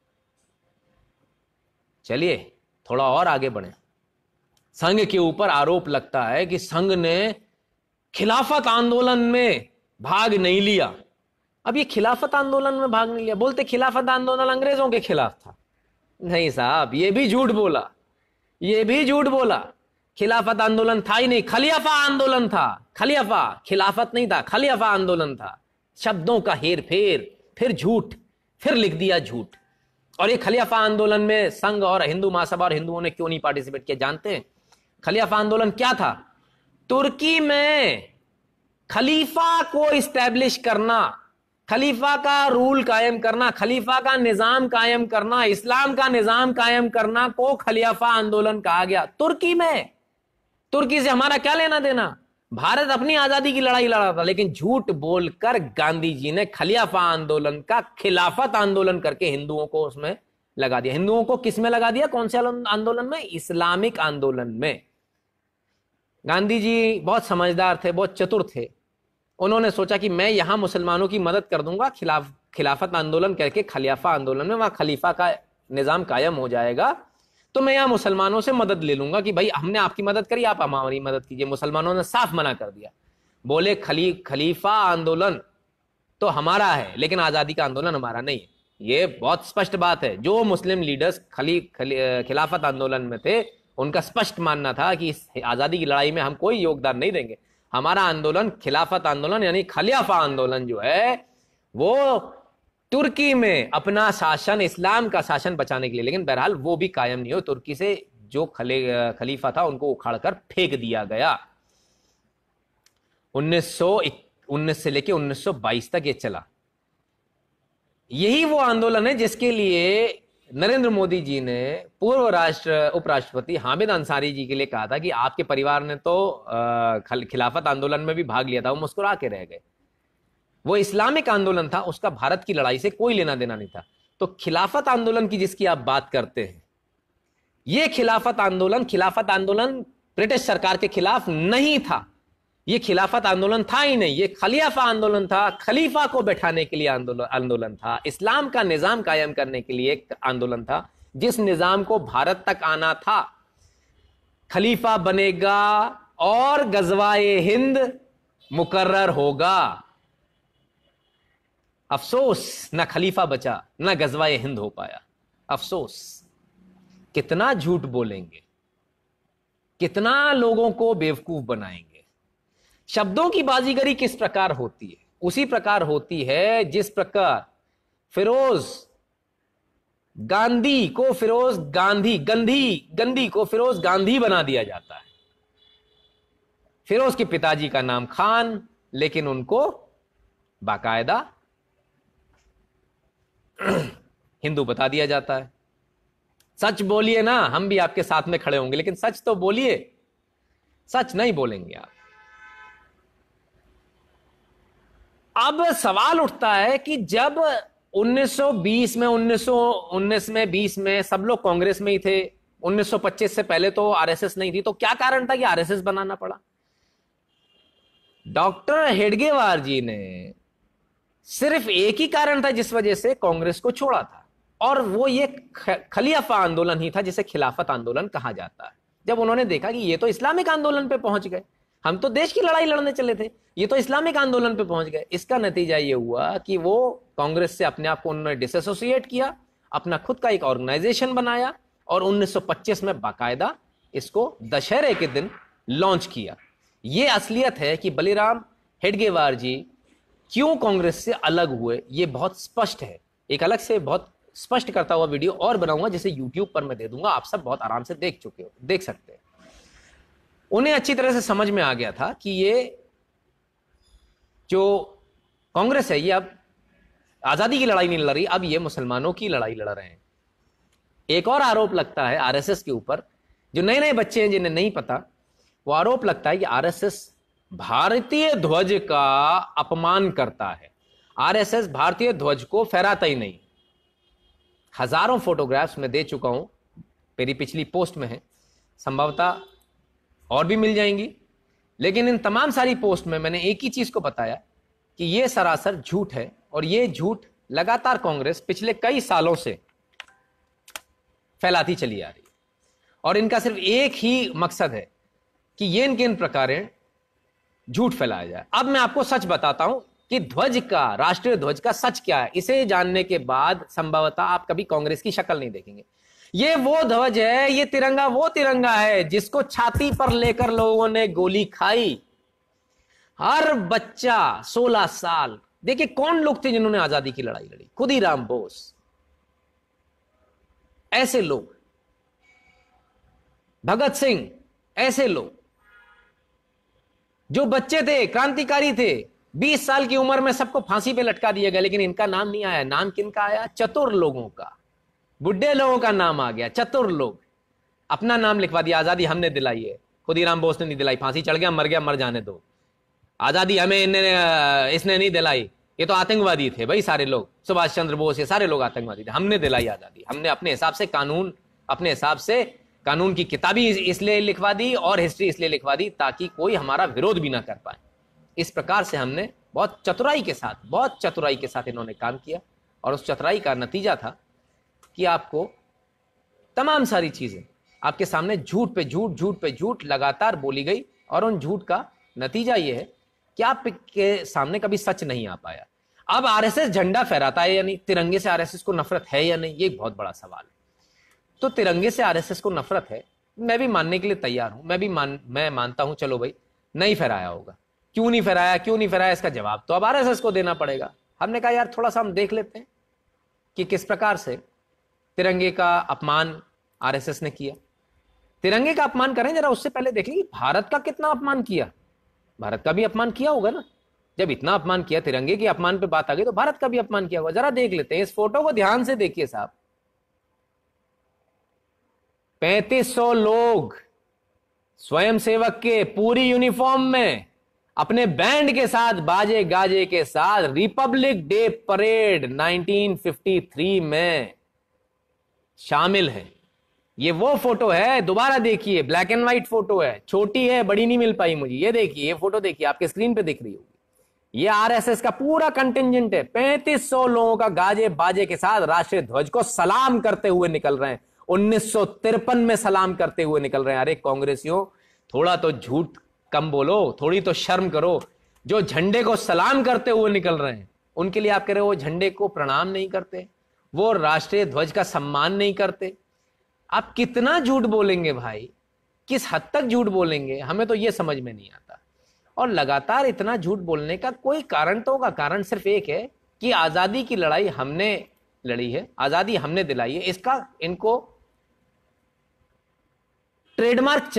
[SPEAKER 1] चलिए थोड़ा और आगे बढ़े। संघ के ऊपर आरोप लगता है कि संघ ने खिलाफत आंदोलन में भाग नहीं लिया। अब ये खिलाफत आंदोलन में भाग नहीं लिया, बोलते खिलाफत आंदोलन अंग्रेजों के खिलाफ था। नहीं साहब, ये भी झूठ बोला, ये भी झूठ बोला। खिलाफत आंदोलन था ही नहीं, खलियाफा आंदोलन था। खलियाफा, खिलाफत नहीं था, खलियाफा आंदोलन था। शब्दों का हेर फेर, फिर झूठ, फिर लिख दिया झूठ। और ये खलियाफा आंदोलन में संघ और हिंदू महासभा और हिंदुओं ने क्यों नहीं पार्टिसिपेट किया जानते हैं? खलियाफा आंदोलन क्या था? तुर्की में खलीफा को इस्टेब्लिश करना, खलीफा का रूल कायम करना, खलीफा का निजाम कायम करना, इस्लाम का निजाम कायम करना को खलियाफा आंदोलन कहा गया। तुर्की में, तुर्की से हमारा क्या लेना देना? भारत अपनी आजादी की लड़ाई लड़ा था, लेकिन झूठ बोलकर गांधी जी ने खलियाफा आंदोलन का खिलाफत आंदोलन करके हिंदुओं को उसमें लगा दिया। हिंदुओं को किस में लगा दिया? कौन से आंदोलन में? इस्लामिक आंदोलन में। गांधी जी बहुत समझदार थे, बहुत चतुर थे। उन्होंने सोचा कि मैं यहां मुसलमानों की मदद कर दूंगा, खिलाफत आंदोलन करके खलियाफा आंदोलन में वहां खलीफा का निजाम कायम हो जाएगा, तो मैं यहां मुसलमानों से मदद ले लूंगा कि भाई हमने आपकी मदद करी, आप हमारी मदद कीजिए। मुसलमानों ने साफ मना कर दिया, बोले खलीफा आंदोलन तो हमारा है, लेकिन आजादी का आंदोलन हमारा नहीं है। ये बहुत स्पष्ट बात है। जो मुस्लिम लीडर्स खिलाफत आंदोलन में थे, उनका स्पष्ट मानना था कि इस आजादी की लड़ाई में हम कोई योगदान नहीं देंगे। हमारा आंदोलन खिलाफत आंदोलन यानी खलियाफा आंदोलन जो है वो तुर्की में अपना शासन, इस्लाम का शासन बचाने के लिए, लेकिन बहरहाल वो भी कायम नहीं हो। तुर्की से जो खलीफा था उनको उखाड़कर फेंक दिया गया। 1919 से लेकर 1922 तक ये चला। यही वो आंदोलन है जिसके लिए नरेंद्र मोदी जी ने पूर्व उपराष्ट्रपति हामिद अंसारी जी के लिए कहा था कि आपके परिवार ने तो खिलाफत आंदोलन में भी भाग लिया था। वो मुस्कुरा के रह गए। वो इस्लामिक आंदोलन था, उसका भारत की लड़ाई से कोई लेना देना नहीं था। तो खिलाफत आंदोलन की जिसकी आप बात करते हैं, ये खिलाफत आंदोलन ब्रिटिश सरकार के खिलाफ नहीं था। ये खिलाफत आंदोलन था ही नहीं, ये खलियाफा आंदोलन था। खलीफा को बैठाने के लिए आंदोलन था। इस्लाम का निजाम कायम करने के लिए एक आंदोलन था, जिस निजाम को भारत तक आना था। खलीफा बनेगा और गजवाए हिंद मुकर्रर होगा। अफसोस, ना खलीफा बचा, ना गजवाए हिंद हो पाया। अफसोस। कितना झूठ बोलेंगे, कितना लोगों को बेवकूफ बनाएंगे। शब्दों की बाजीगरी किस प्रकार होती है? उसी प्रकार होती है जिस प्रकार फिरोज गांधी को गंदी को फिरोज गांधी बना दिया जाता है। फिरोज के पिताजी का नाम खान, लेकिन उनको बाकायदा हिंदू बता दिया जाता है। सच बोलिए ना, हम भी आपके साथ में खड़े होंगे, लेकिन सच तो बोलिए। सच नहीं बोलेंगे आप। अब सवाल उठता है कि जब 1920 में 1919 में 20 में सब लोग कांग्रेस में ही थे, 1925 से पहले तो आरएसएस नहीं थी, तो क्या कारण था कि आरएसएस बनाना पड़ा? डॉक्टर हेडगेवार जी ने सिर्फ एक ही कारण था जिस वजह से कांग्रेस को छोड़ा था, और वो ये खलियाफा आंदोलन ही था, जिसे खिलाफत आंदोलन कहा जाता है। जब उन्होंने देखा कि ये तो इस्लामिक आंदोलन पे पहुंच गए, हम तो देश की लड़ाई लड़ने चले थे, ये तो इस्लामिक आंदोलन पे पहुंच गए। इसका नतीजा ये हुआ कि वो कांग्रेस से अपने आप को उन्होंने डिसएसोसिएट किया, अपना खुद का एक ऑर्गेनाइजेशन बनाया, और 1925 में बाकायदा इसको दशहरे के दिन लॉन्च किया। ये असलियत है कि बलिराम हेडगेवार जी क्यों कांग्रेस से अलग हुए, ये बहुत स्पष्ट है। एक अलग से बहुत स्पष्ट करता हुआ वीडियो और बनाऊंगा, जिसे यूट्यूब पर मैं दे दूंगा, आप सब बहुत आराम से देख सकते हैं। उन्हें अच्छी तरह से समझ में आ गया था कि ये जो कांग्रेस है, ये अब आजादी की लड़ाई नहीं लड़ रही, अब ये मुसलमानों की लड़ाई लड़ रहे हैं। एक और आरोप लगता है आरएसएस के ऊपर, जो नए नए बच्चे हैं जिन्हें नहीं पता, वो आरोप लगता है कि आरएसएस भारतीय ध्वज का अपमान करता है। आरएसएस भारतीय ध्वज को फहराता ही नहीं। हजारों फोटोग्राफ्स मैं दे चुका हूं, मेरी पिछली पोस्ट में है, संभवतः और भी मिल जाएंगी, लेकिन इन तमाम सारी पोस्ट में मैंने एक ही चीज को बताया कि यह सरासर झूठ है, और यह झूठ लगातार कांग्रेस पिछले कई सालों से फैलाती चली आ रही है, और इनका सिर्फ एक ही मकसद है कि ये इन प्रकार झूठ फैलाया जाए। अब मैं आपको सच बताता हूं कि ध्वज का, राष्ट्रीय ध्वज का सच क्या है। इसे जानने के बाद संभवतः आप कभी कांग्रेस की शक्ल नहीं देखेंगे। ये वो ध्वज है, ये तिरंगा वो तिरंगा है जिसको छाती पर लेकर लोगों ने गोली खाई। हर बच्चा 16 साल, देखिए कौन लोग थे जिन्होंने आजादी की लड़ाई लड़ी? खुदीराम बोस, ऐसे लोग, भगत सिंह, ऐसे लोग जो बच्चे थे, क्रांतिकारी थे, 20 साल की उम्र में सबको फांसी पे लटका दिया गया, लेकिन इनका नाम नहीं आया। नाम किनका आया? चतुर लोगों का, बुढ़े लोगों का नाम आ गया। चतुर लोग, अपना नाम लिखवा दिया, आजादी हमने दिलाई है। खुदीराम बोस ने नहीं दिलाई, फांसी चढ़ गया, मर जाने दो। आजादी हमें इसने नहीं दिलाई, ये तो आतंकवादी थे भाई सारे लोग, सुभाष चंद्र बोस, ये सारे लोग आतंकवादी थे। हमने दिलाई आजादी, हमने अपने हिसाब से कानून, अपने हिसाब से कानून की किताबी इसलिए लिखवा दी और हिस्ट्री इसलिए लिखवा दी ताकि कोई हमारा विरोध भी ना कर पाए। इस प्रकार से हमने बहुत चतुराई के साथ इन्होंने काम किया, और उस चतुराई का नतीजा था कि आपको तमाम सारी चीजें आपके सामने झूठ पे झूठ लगातार बोली गई, और उन झूठ का नतीजा यह है कि आपके सामने कभी सच नहीं आ पाया। अब आरएसएस झंडा फहराता है या नहीं, तिरंगे से आरएसएस को नफरत है या नहीं, ये एक बहुत बड़ा सवाल है। तो तिरंगे से आरएसएस को नफरत है, मैं भी मानने के लिए तैयार हूं, मैं मानता हूं, चलो भाई नहीं फहराया होगा। क्यों नहीं फहराया, इसका जवाब तो अब आरएसएस को देना पड़ेगा। हमने कहा यार थोड़ा सा हम देख लेते हैं कि किस प्रकार से तिरंगे का अपमान आरएसएस ने किया। तिरंगे का अपमान करें जरा, उससे पहले देख लीजिए भारत का कितना अपमान किया। भारत का भी अपमान किया होगा ना, जब इतना अपमान किया, तिरंगे के अपमान पे बात आ गई तो भारत का भी अपमान किया होगा। जरा देख लेते हैं, इस फोटो को ध्यान से देखिए साहब। 3500 लोग स्वयंसेवक के पूरी यूनिफॉर्म में अपने बैंड के साथ, बाजे गाजे के साथ रिपब्लिक डे परेड 1953 में शामिल है। ये वो फोटो है, दोबारा देखिए, ब्लैक एंड व्हाइट फोटो है, छोटी है, बड़ी नहीं मिल पाई मुझे। ये देखिए, ये फोटो देखिए, आपके स्क्रीन पे दिख रही होगी। ये आरएसएस का पूरा कंटिंजेंट है, 3500 लोगों का गाजे बाजे के साथ राष्ट्रीय ध्वज को सलाम करते हुए निकल रहे हैं। 1953 में सलाम करते हुए निकल रहे हैं। अरे कांग्रेसियों, थोड़ा तो झूठ कम बोलो, थोड़ी तो शर्म करो। जो झंडे को सलाम करते हुए निकल रहे हैं, उनके लिए आप कह रहे हो वो झंडे को प्रणाम नहीं करते, वो राष्ट्रीय ध्वज का सम्मान नहीं करते। आप कितना झूठ बोलेंगे भाई, किस हद तक झूठ बोलेंगे, हमें तो ये समझ में नहीं आता। और लगातार इतना झूठ बोलने का कोई कारण तो होगा। कारण सिर्फ एक है कि आजादी की लड़ाई हमने लड़ी है, आजादी हमने दिलाई है। इसका इनको ट्रेडमार्क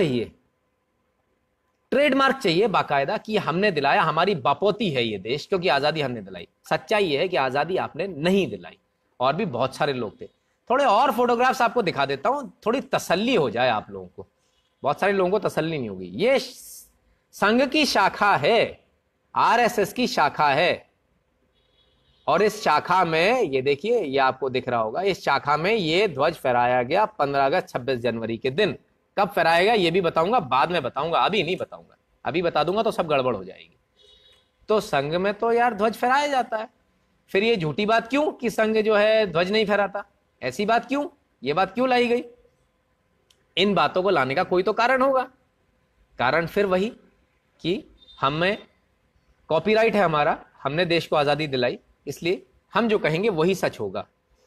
[SPEAKER 1] चाहिए बाकायदा कि हमने दिलाया, हमारी बापोती है ये देश, क्योंकि आजादी हमने दिलाई। सच्चाई ये है कि आजादी आपने नहीं दिलाई। और भी बहुत सारे लोग थे। थोड़े और फोटोग्राफ्स आपको दिखा देता हूं, थोड़ी तसल्ली हो जाए आप लोगों को। बहुत सारे लोगों को तसल्ली नहीं होगी। ये संघ की शाखा है, आरएसएस की शाखा है, और इस शाखा में ये देखिए, ये आपको दिख रहा होगा, इस शाखा में ये ध्वज फहराया गया 15 अगस्त 26 जनवरी के दिन। कब फहराया गया ये भी बताऊंगा, बाद में बताऊंगा, अभी नहीं बताऊंगा। अभी बता दूंगा तो सब गड़बड़ हो जाएगी। तो संघ में तो यार ध्वज फहराया जाता है, फिर ये झूठी बात क्यों कि संघ जो है ध्वज नहीं फहराता, ऐसी बात क्यों, ये बात क्यों लाई गई? इन बातों को लाने का कोई तो कारण होगा। कारण फिर वही कि हमें कॉपीराइट है हमारा, हमने देश को आजादी दिलाई, इसलिए हम जो कहेंगे वही सच होगा।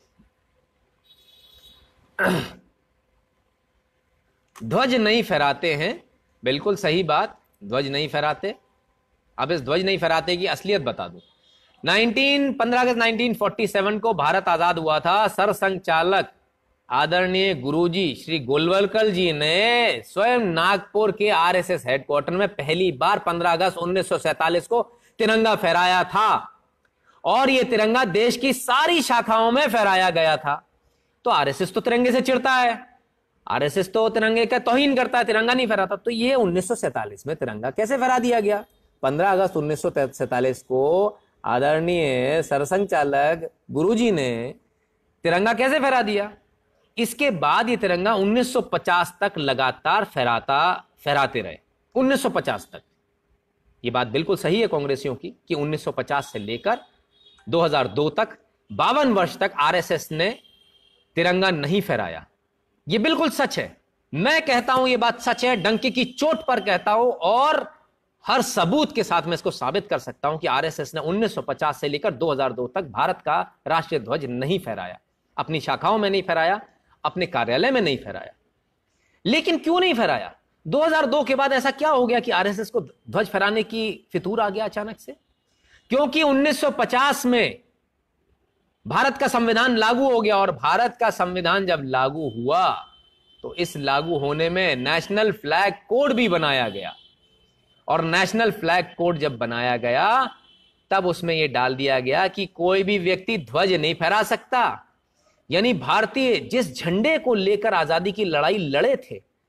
[SPEAKER 1] ध्वज नहीं फहराते हैं, बिल्कुल सही बात, ध्वज नहीं फहराते। अब इस ध्वज नहीं फहराते की असलियत बता दूं। 15 अगस्त 1947 को भारत आजाद हुआ था। सरसंघचालक आदरणीय गुरुजी श्री गोलवलकर जी ने स्वयं नागपुर के आरएसएस हेडक्वार्टर में पहली बार 15 अगस्त 1947 को तिरंगा फहराया था, और यह तिरंगा देश की सारी शाखाओं में फहराया गया था। तो आरएसएस तो तिरंगे से चिढ़ता है, आरएसएस तो तिरंगे का तौहीन करता है, तिरंगा नहीं फहराता। तो ये 1947 में तिरंगा कैसे फहरा दिया गया? 15 अगस्त 1947 को आदरणीय सरसंघचालक गुरुजी ने तिरंगा कैसे फहरा दिया? इसके बाद ये तिरंगा 1950 तक लगातार फहराते रहे, 1950 तक। ये बात बिल्कुल सही है कांग्रेसियों की कि 1950 से लेकर 2002 तक 52 वर्ष तक आरएसएस ने तिरंगा नहीं फहराया। ये बिल्कुल सच है, मैं कहता हूं ये बात सच है, डंके की चोट पर कहता हूं, और हर सबूत के साथ मैं इसको साबित कर सकता हूं कि आरएसएस ने 1950 से लेकर 2002 तक भारत का राष्ट्रीय ध्वज नहीं फहराया, अपनी शाखाओं में नहीं फहराया, अपने कार्यालय में नहीं फहराया। लेकिन क्यों नहीं फहराया? 2002 के बाद ऐसा क्या हो गया कि आरएसएस को ध्वज फहराने की फितूर आ गया अचानक से? क्योंकि 1950 में भारत का संविधान लागू हो गया, और भारत का संविधान जब लागू हुआ तो इस लागू होने में नेशनल फ्लैग कोड भी बनाया गया, और नेशनल फ्लैग कोड जब बनाया गया तब उसमें यह डाल दिया गया कि कोई भी व्यक्ति ध्वज नहीं फहरा सकता। यानी भारतीय जिस झंडे को लेकर आजादी की लड़ाई लड़े थे,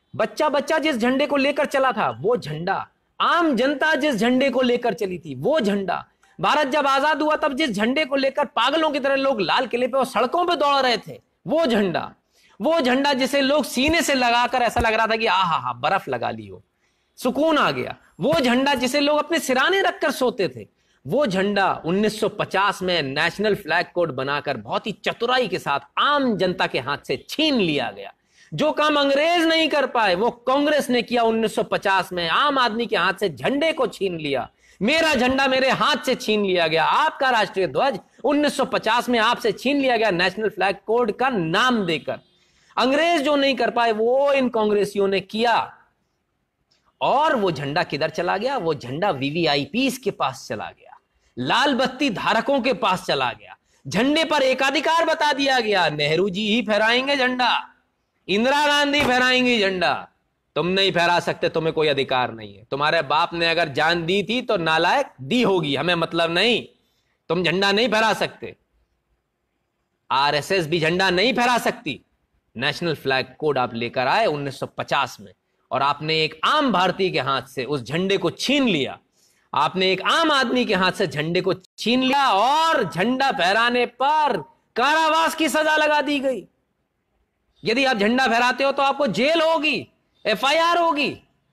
[SPEAKER 1] बच्चा बच्चा जिस झंडे को लेकर चला था वो झंडा, आम जनता जिस झंडे को लेकर चली थी वो झंडा, भारत जब आजाद हुआ तब जिस झंडे को लेकर पागलों की तरह लोग लाल किले पे और सड़कों पे दौड़ रहे थे वो झंडा, वो झंडा जिसे लोग सीने से लगाकर ऐसा लग रहा था कि आहा हा बर्फ लगा ली हो, सुकून आ गया, वो झंडा जिसे लोग अपने सिराने रखकर सोते थे, वो झंडा 1950 में नेशनल फ्लैग कोड बनाकर बहुत ही चतुराई के साथ आम जनता के हाथ से छीन लिया गया। जो काम अंग्रेज नहीं कर पाए वो कांग्रेस ने किया 1950 में, आम आदमी के हाथ से झंडे को छीन लिया। मेरा झंडा मेरे हाथ से छीन लिया गया, आपका राष्ट्रीय ध्वज 1950 में आपसे छीन लिया गया नेशनल फ्लैग कोड का नाम देकर। अंग्रेज जो नहीं कर पाए वो इन कांग्रेसियों ने किया। और वो झंडा किधर चला गया? वो झंडा वीवीआईपीस के पास चला गया, लाल बत्ती धारकों के पास चला गया। झंडे पर एकाधिकार बता दिया गया, नेहरू जी ही फहराएंगे झंडा, इंदिरा गांधी फहराएंगी झंडा, तुम नहीं फहरा सकते, तुम्हें कोई अधिकार नहीं है। तुम्हारे बाप ने अगर जान दी थी तो नालायक दी होगी, हमें मतलब नहीं, तुम झंडा नहीं फहरा सकते। आरएसएस भी झंडा नहीं फहरा सकती। नेशनल फ्लैग कोड आप लेकर आए 1950 में और आपने एक आम भारतीय के हाथ से उस झंडे को छीन लिया। आपने एक आम आदमी के हाथ से झंडे को छीन लिया और झंडा फहराने पर कारावास की सजा लगा दी गई। यदि आप झंडा फहराते हो तो आपको जेल होगी, एफआईआर होगी।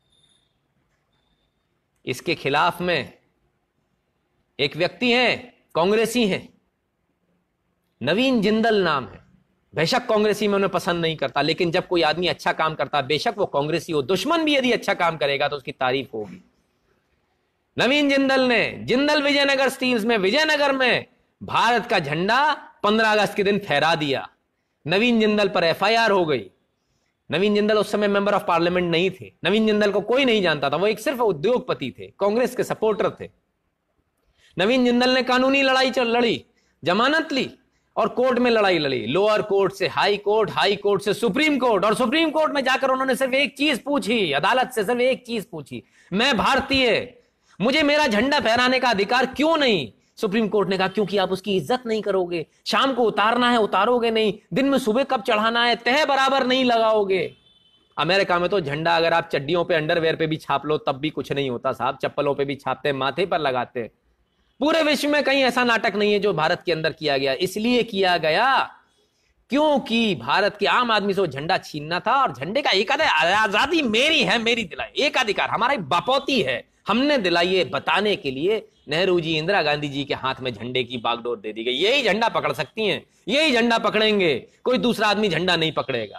[SPEAKER 1] इसके खिलाफ में एक व्यक्ति हैं, कांग्रेसी हैं, नवीन जिंदल नाम है। बेशक कांग्रेसी में उन्हें पसंद नहीं करता, लेकिन जब कोई आदमी अच्छा काम करता, बेशक वो कांग्रेसी हो, दुश्मन भी यदि अच्छा काम करेगा तो उसकी तारीफ होगी। नवीन जिंदल ने जिंदल विजयनगर स्टील्स में विजयनगर में भारत का झंडा 15 अगस्त के दिन फहरा दिया। नवीन जिंदल पर एफआईआर हो गई। नवीन जिंदल उस समय मेंबर ऑफ पार्लियामेंट नहीं थे, नवीन जिंदल को कोई नहीं जानता था, वो एक सिर्फ उद्योगपति थे, कांग्रेस के सपोर्टर थे। नवीन जिंदल ने कानूनी लड़ाई लड़ी, जमानत ली और कोर्ट में लड़ाई लड़ी, लोअर कोर्ट से हाई कोर्ट, हाई कोर्ट से सुप्रीम कोर्ट, और सुप्रीम कोर्ट में जाकर उन्होंने सिर्फ एक चीज पूछी, अदालत से सिर्फ एक चीज पूछी, मैं भारतीय, मुझे मेरा झंडा फहराने का अधिकार क्यों नहीं? सुप्रीम कोर्ट ने कहा क्योंकि आप उसकी इज्जत नहीं करोगे, शाम को उतारना है उतारोगे नहीं, दिन में सुबह कब चढ़ाना है तह बराबर नहीं लगाओगे। अमेरिका में तो झंडा अगर आप चड्डियों पे अंडरवेयर पे भी छाप लो तब भी कुछ नहीं होता साहब, चप्पलों पे भी छापते, माथे पर लगाते। पूरे विश्व में कहीं ऐसा नाटक नहीं है जो भारत के अंदर किया गया। इसलिए किया गया क्योंकि भारत के आम आदमी से वो झंडा छीनना था और झंडे का एकाधिकार, आजादी मेरी है, मेरी दिलाई, एकाधिकार हमारा बपौती है, हमने दिलाई है बताने के लिए नेहरू जी, इंदिरा गांधी जी के हाथ में झंडे की बागडोर दे दी गई। यही झंडा पकड़ सकती हैं, यही झंडा पकड़ेंगे, कोई दूसरा आदमी झंडा नहीं पकड़ेगा।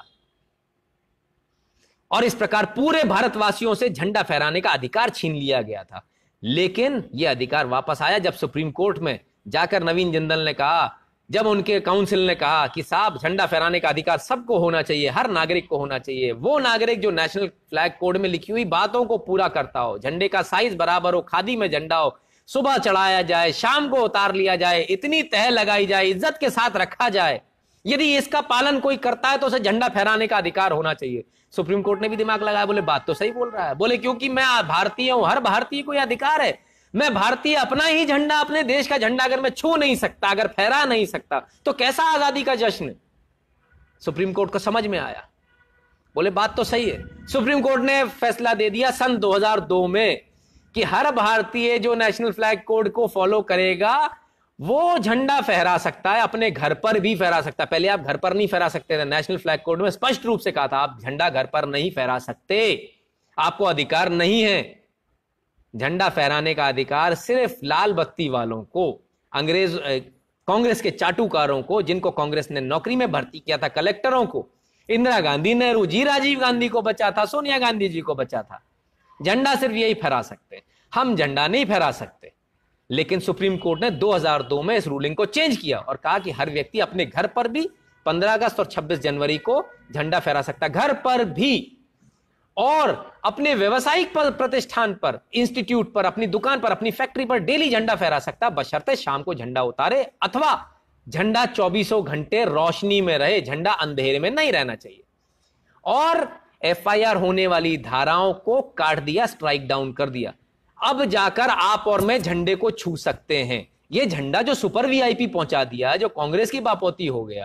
[SPEAKER 1] और इस प्रकार पूरे भारतवासियों से झंडा फहराने का अधिकार छीन लिया गया था। लेकिन यह अधिकार वापस आया जब सुप्रीम कोर्ट में जाकर नवीन जिंदल ने कहा, जब उनके काउंसिल ने कहा कि साहब झंडा फहराने का अधिकार सबको होना चाहिए, हर नागरिक को होना चाहिए, वो नागरिक जो नेशनल फ्लैग कोड में लिखी हुई बातों को पूरा करता हो, झंडे का साइज बराबर हो, खादी में झंडा हो, सुबह चढ़ाया जाए, शाम को उतार लिया जाए, इतनी तह लगाई जाए, इज्जत के साथ रखा जाए, यदि इसका पालन कोई करता है तो उसे झंडा फहराने का अधिकार होना चाहिए। सुप्रीम कोर्ट ने भी दिमाग लगाया, बोले बात तो सही बोल रहा है, बोले क्योंकि मैं भारतीय हूं, हर भारतीय को यह अधिकार है, मैं भारतीय अपना ही झंडा, अपने देश का झंडा अगर मैं छू नहीं सकता, अगर फहरा नहीं सकता तो कैसा आजादी का जश्न। सुप्रीम कोर्ट को समझ में आया, बोले बात तो सही है। सुप्रीम कोर्ट ने फैसला दे दिया सन 2002 में कि हर भारतीय जो नेशनल फ्लैग कोड को फॉलो करेगा वो झंडा फहरा सकता है, अपने घर पर भी फहरा सकता है। पहले आप घर पर नहीं फहरा सकते थे, नेशनल फ्लैग कोड में स्पष्ट रूप से कहा था आप झंडा घर पर नहीं फहरा सकते, आपको अधिकार नहीं है। झंडा फहराने का अधिकार सिर्फ लाल बत्ती वालों को, अंग्रेज कांग्रेस के चाटुकारों को, जिनको कांग्रेस ने नौकरी में भर्ती किया था, कलेक्टरों को, इंदिरा गांधी, नेहरू जी, राजीव गांधी को बचा था, सोनिया गांधी जी को बचा था। झंडा सिर्फ यही फहरा सकते, हम झंडा नहीं फहरा सकते। लेकिन सुप्रीम कोर्ट ने 2002 में इस रूलिंग को चेंज किया और कहा कि हर व्यक्ति अपने घर पर भी 15 अगस्त और 26 जनवरी को झंडा फहरा सकता है, घर पर भी, और अपने व्यवसायिक प्रतिष्ठान पर, इंस्टीट्यूट पर, अपनी दुकान पर, अपनी फैक्ट्री पर डेली झंडा फहरा सकता, बशर्ते शाम को झंडा उतारे अथवा झंडा 24 घंटे रोशनी में रहे, झंडा अंधेरे में नहीं रहना चाहिए। और एफआईआर होने वाली धाराओं को काट दिया, स्ट्राइक डाउन कर दिया। अब जाकर आप और मैं झंडे को छू सकते हैं। यह झंडा जो सुपर वीआईपी पहुंचा दिया, जो कांग्रेस की बापोती हो गया,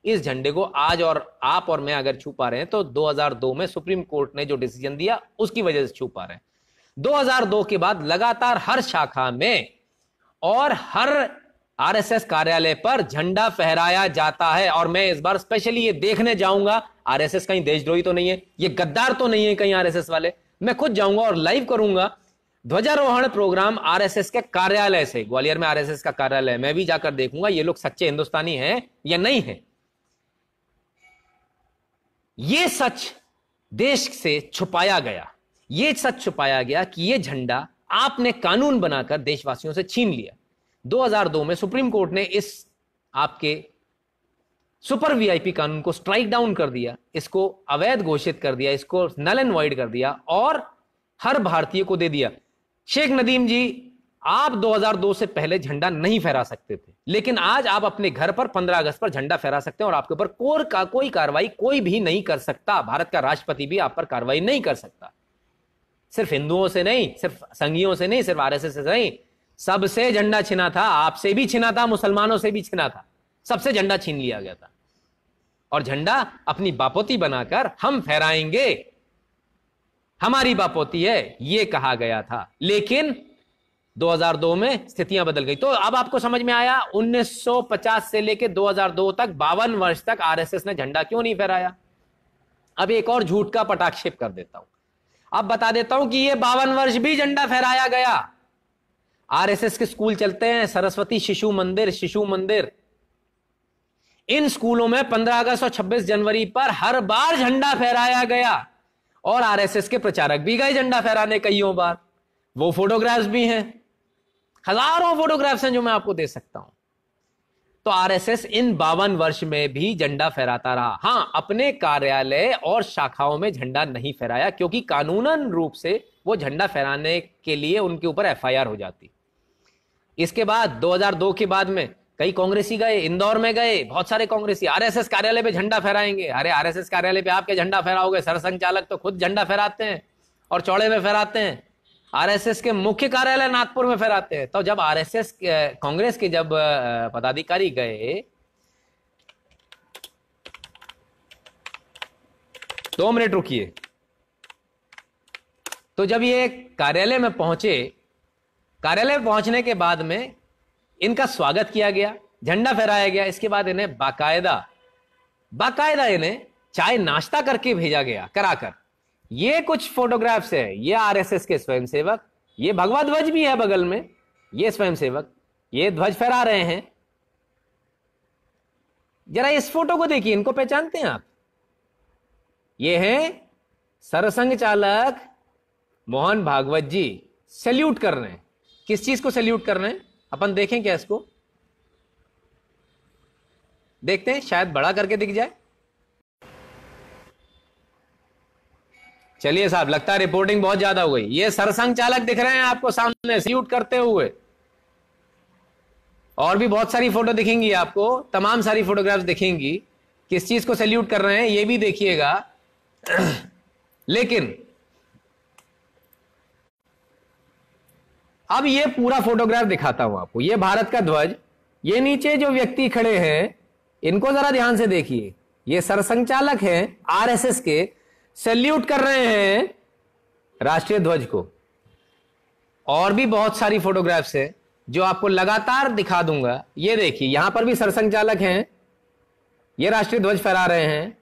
[SPEAKER 1] इस झंडे को आज और आप और मैं अगर छू पा रहे हैं तो 2002 में सुप्रीम कोर्ट ने जो डिसीजन दिया उसकी वजह से छू पा रहे हैं। 2002 के बाद लगातार हर शाखा में और हर आरएसएस कार्यालय पर झंडा फहराया जाता है। और मैं इस बार स्पेशली ये देखने जाऊंगा आरएसएस कहीं देशद्रोही तो नहीं है, ये गद्दार तो नहीं है कहीं आरएसएस वाले। मैं खुद जाऊंगा और लाइव करूंगा ध्वजारोहण प्रोग्राम आरएसएस के कार्यालय से। ग्वालियर में आरएसएस का कार्यालय, मैं भी जाकर देखूंगा ये लोग सच्चे हिंदुस्तानी हैं या नहीं है। ये सच देश से छुपाया गया, ये सच छुपाया गया कि ये झंडा आपने कानून बनाकर देशवासियों से छीन लिया। 2002 में सुप्रीम कोर्ट ने इस आपके सुपर वीआईपी कानून को स्ट्राइक डाउन कर दिया, इसको अवैध घोषित कर दिया, इसको नल एंड वाइड कर दिया और हर भारतीय को दे दिया। शेख नदीम जी, आप 2002 से पहले झंडा नहीं फहरा सकते थे, लेकिन आज आप अपने घर पर 15 अगस्त पर झंडा फहरा सकते हैं और आपके ऊपर कोई कार्रवाई कोई भी नहीं कर सकता। भारत का राष्ट्रपति भी आप पर कार्रवाई नहीं कर सकता। सिर्फ हिंदुओं से नहीं, सिर्फ संघियों से नहीं, सिर्फ आरएसएस से नहीं, सबसे झंडा छिना था। आपसे भी छिना था, मुसलमानों से भी छिना था, सबसे झंडा छीन लिया गया था। और झंडा अपनी बापोती बनाकर हम फहराएंगे, हमारी बापोती है, यह कहा गया था। लेकिन 2002 में स्थितियां बदल गई। तो अब आपको समझ में आया 1950 से लेकर 2002 तक 52 वर्ष तक आरएसएस ने झंडा क्यों नहीं फहराया। अब एक और झूठ का पटाक्षेप कर देता हूं, अब बता देता हूं कि यह 52 वर्ष भी झंडा फहराया गया। आरएसएस के स्कूल चलते हैं, सरस्वती शिशु मंदिर, इन स्कूलों में 15 अगस्त और 26 जनवरी पर हर बार झंडा फहराया गया और आरएसएस के प्रचारक भी गए झंडा फहराने कईयों बार। वो फोटोग्राफ्स भी हैं, हजारों फोटोग्राफ्स हैं जो मैं आपको दे सकता हूं। तो आरएसएस इन 52 वर्ष में भी झंडा फहराता रहा। हां, अपने कार्यालय और शाखाओं में झंडा नहीं फहराया क्योंकि कानूनन रूप से वो झंडा फहराने के लिए उनके ऊपर एफआईआर हो जाती। इसके बाद 2002 के बाद में कई कांग्रेसी गए, इंदौर में गए, बहुत सारे कांग्रेसी आरएसएस कार्यालय पे झंडा फहराएंगे। अरे आरएसएस कार्यालय पे आपके झंडा फहराओगे? सरसंघचालक तो खुद झंडा फहराते हैं और चौड़े में फहराते हैं। आरएसएस के मुख्य कार्यालय नागपुर में फहराते हैं। तो जब आरएसएस कांग्रेस के जब पदाधिकारी गए, 2 मिनट रुकिए, तो जब ये कार्यालय में पहुंचे, कार्यालय में पहुंचने के बाद में इनका स्वागत किया गया, झंडा फहराया गया। इसके बाद इन्हें बाकायदा इन्हें चाय नाश्ता करके भेजा गया कराकर। ये कुछ फोटोग्राफ्स है, ये आरएसएस के स्वयंसेवक, ये भगवा ध्वज भी है बगल में, ये स्वयंसेवक ये ध्वज फहरा रहे हैं। जरा इस फोटो को देखिए, इनको पहचानते हैं आप? ये हैं सरसंघ चालक मोहन भागवत जी, सैल्यूट कर रहे हैं। किस चीज को सैल्यूट कर रहे हैं अपन देखें क्या? इसको देखते हैं, शायद बड़ा करके दिख जाए। चलिए साहब, लगता है रिपोर्टिंग बहुत ज्यादा हो गई। ये सरसंघ चालक दिख रहे हैं आपको सामने सैल्यूट करते हुए। और भी बहुत सारी फोटो दिखेंगी आपको, तमाम सारी फोटोग्राफ्स दिखेंगी, किस चीज को सैल्यूट कर रहे हैं ये भी देखिएगा। लेकिन अब ये पूरा फोटोग्राफ दिखाता हूं आपको। ये भारत का ध्वज, ये नीचे जो व्यक्ति खड़े हैं इनको जरा ध्यान से देखिए। ये सरसंघचालक हैं आरएसएस के, सैल्यूट कर रहे हैं राष्ट्रीय ध्वज को। और भी बहुत सारी फोटोग्राफ्स हैं जो आपको लगातार दिखा दूंगा। ये देखिए, यहां पर भी सरसंघचालक हैं, ये राष्ट्रीय ध्वज फहरा रहे हैं।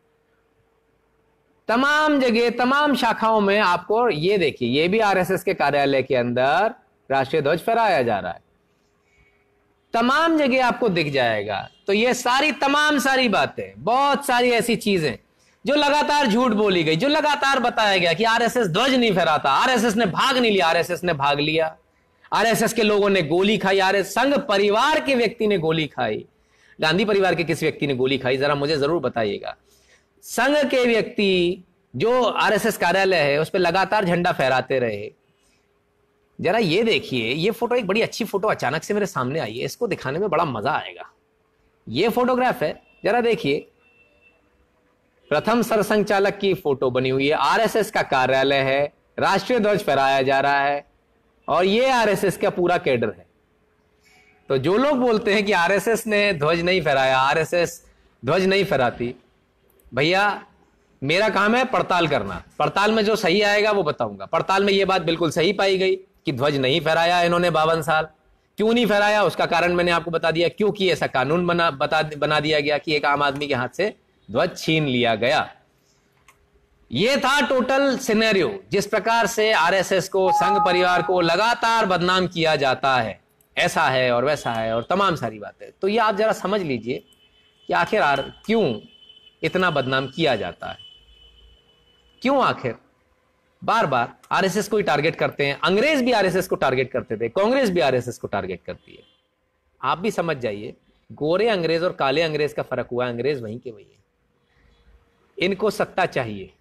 [SPEAKER 1] तमाम जगह, तमाम शाखाओं में आपको ये देखिए, ये भी आरएसएस के कार्यालय के अंदर राष्ट्रीय ध्वज फहराया जा रहा है। तमाम जगह आपको दिख जाएगा। तो ये तमाम सारी बातें, बहुत सारी ऐसी चीजें जो लगातार झूठ बोली गई, जो लगातार बताया गया कि आरएसएस ध्वज नहीं फहराता, आरएसएस ने भाग नहीं लिया। आरएसएस ने भाग लिया, आरएसएस के लोगों ने गोली खाई, आरएसएस संघ परिवार के व्यक्ति ने गोली खाई। गांधी परिवार के किस व्यक्ति ने गोली खाई जरा मुझे जरूर बताइएगा। संघ के व्यक्ति जो आरएसएस कार्यालय है उस पर लगातार झंडा फहराते रहे। जरा ये देखिए, ये फोटो एक बड़ी अच्छी फोटो अचानक से मेरे सामने आई है, इसको दिखाने में बड़ा मजा आएगा। ये फोटोग्राफ है, जरा देखिए, प्रथम सरसंघचालक की फोटो बनी हुई है, आरएसएस का कार्यालय है, राष्ट्रीय ध्वज फहराया जा रहा है और ये आरएसएस का पूरा कैडर है। तो जो लोग बोलते हैं कि आरएसएस ने ध्वज नहीं फहराया, आरएसएस ध्वज नहीं फहराती। भैया मेरा काम है पड़ताल करना, पड़ताल में जो सही आएगा वो बताऊंगा। पड़ताल में ये बात बिल्कुल सही पाई गई कि ध्वज नहीं फहराया इन्होंने 52 साल। क्यों नहीं फहराया उसका कारण मैंने आपको बता दिया, क्योंकि ऐसा कानून बना दिया गया कि एक आम आदमी के हाथ से ध्वज छीन लिया गया। यह था टोटल सिनेरियो, जिस प्रकार से आरएसएस को, संघ परिवार को लगातार बदनाम किया जाता है, ऐसा है और वैसा है और तमाम सारी बातें। तो ये आप जरा समझ लीजिए कि आखिर क्यों इतना बदनाम किया जाता है, क्यों आखिर बार बार आरएसएस को ही टारगेट करते हैं। अंग्रेज भी आरएसएस को टारगेट करते थे, कांग्रेस भी आरएसएस को टारगेट करती है। आप भी समझ जाइए, गोरे अंग्रेज और काले अंग्रेज का फर्क हुआ, अंग्रेज वहीं के वही है। इनको सत्ता चाहिए।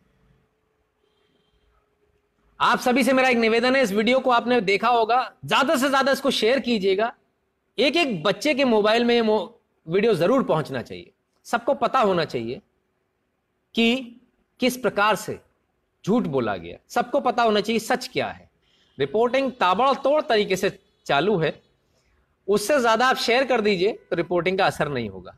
[SPEAKER 1] आप सभी से मेरा एक निवेदन है, इस वीडियो को आपने देखा होगा, ज्यादा से ज्यादा इसको शेयर कीजिएगा। एक एक बच्चे के मोबाइल में ये वीडियो जरूर पहुंचना चाहिए। सबको पता होना चाहिए कि किस प्रकार से झूठ बोला गया, सबको पता होना चाहिए सच क्या है। रिपोर्टिंग ताबड़तोड़ तरीके से चालू है, उससे ज्यादा आप शेयर कर दीजिए तो रिपोर्टिंग का असर नहीं होगा।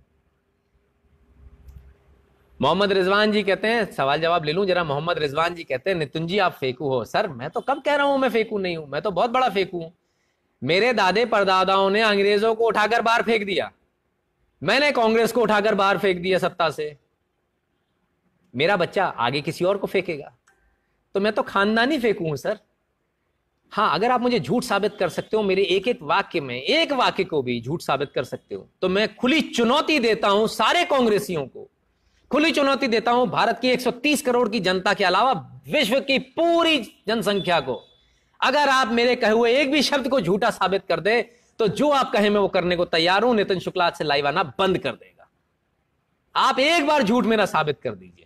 [SPEAKER 1] मोहम्मद रिजवान जी कहते हैं, सवाल जवाब ले लूं जरा। मोहम्मद रिजवान जी कहते हैं, नितिन जी आप फेकू हो। सर मैं तो कब कह रहा हूं मैं फेकू नहीं हूं, मैं तो बहुत बड़ा फेकू हूं। मेरे दादे परदादाओं ने अंग्रेजों को उठाकर बाहर फेंक दिया, मैंने कांग्रेस को उठाकर बाहर फेंक दिया सत्ता से। मेरा बच्चा आगे किसी और को फेंकेगा, तो मैं तो खानदानी फेंकू हूं सर। हां, अगर आप मुझे झूठ साबित कर सकते हो, मेरे एक एक वाक्य में एक वाक्य को भी झूठ साबित कर सकते हो, तो मैं खुली चुनौती देता हूं सारे कांग्रेसियों को, खुली चुनौती देता हूं भारत की 130 करोड़ की जनता के अलावा विश्व की पूरी जनसंख्या को। अगर आप मेरे कहे हुए एक भी शब्द को झूठा साबित कर दे तो जो आप कहें मैं वो करने को तैयार हूं। नितिन शुक्ला आज से लाइव आना बंद कर देगा। आप एक बार झूठ मेरा साबित कर दीजिए।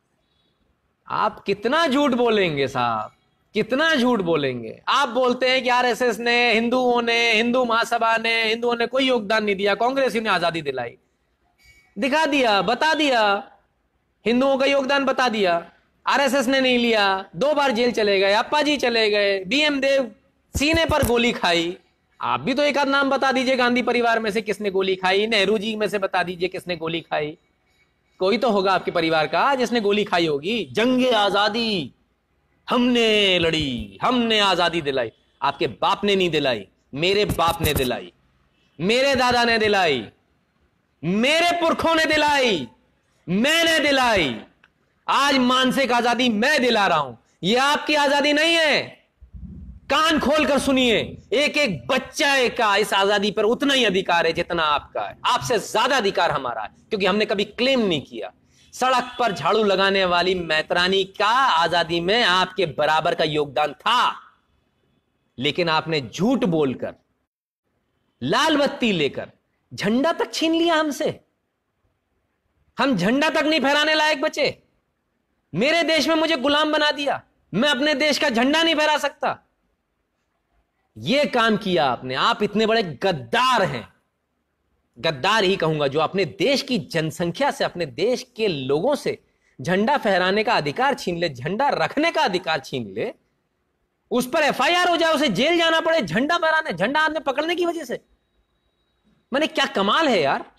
[SPEAKER 1] आप कितना झूठ बोलेंगे साहब, कितना झूठ बोलेंगे। आप बोलते हैं कि आरएसएस ने, हिंदुओं ने, हिंदू महासभा ने, हिंदुओं ने कोई योगदान नहीं दिया, कांग्रेसियों ने आजादी दिलाई। दिखा दिया, बता दिया, हिंदुओं का योगदान बता दिया। आरएसएस ने नहीं लिया, 2 बार जेल चले गए, अप्पा जी चले गए, बीएम देव सीने पर गोली खाई। आप भी तो एक आध नाम बता दीजिए गांधी परिवार में से किसने गोली खाई, नेहरू जी में से बता दीजिए किसने गोली खाई। कोई तो होगा आपके परिवार का जिसने गोली खाई होगी। जंगे आजादी हमने लड़ी, हमने आजादी दिलाई। आपके बाप ने नहीं दिलाई, मेरे बाप ने दिलाई, मेरे दादा ने दिलाई, मेरे पुरखों ने दिलाई, मैंने दिलाई। आज मानसिक आजादी मैं दिला रहा हूं, यह आपकी आजादी नहीं है। कान खोलकर सुनिए, एक एक बच्चे का इस आजादी पर उतना ही अधिकार है जितना आपका है। आपसे ज्यादा अधिकार हमारा है, क्योंकि हमने कभी क्लेम नहीं किया। सड़क पर झाड़ू लगाने वाली मैत्रानी का आजादी में आपके बराबर का योगदान था, लेकिन आपने झूठ बोलकर, लाल बत्ती लेकर झंडा तक छीन लिया हमसे। हम झंडा तक नहीं फहराने लायक बचे। मेरे देश में मुझे गुलाम बना दिया, मैं अपने देश का झंडा नहीं फहरा सकता। यह काम किया आपने। आप इतने बड़े गद्दार हैं, गद्दार ही कहूंगा, जो अपने देश की जनसंख्या से, अपने देश के लोगों से झंडा फहराने का अधिकार छीन ले, झंडा रखने का अधिकार छीन ले, उस पर एफआईआर हो जाए, उसे जेल जाना पड़े झंडा फहराने, झंडा हाथ में पकड़ने की वजह से। मैंने क्या कमाल है यार,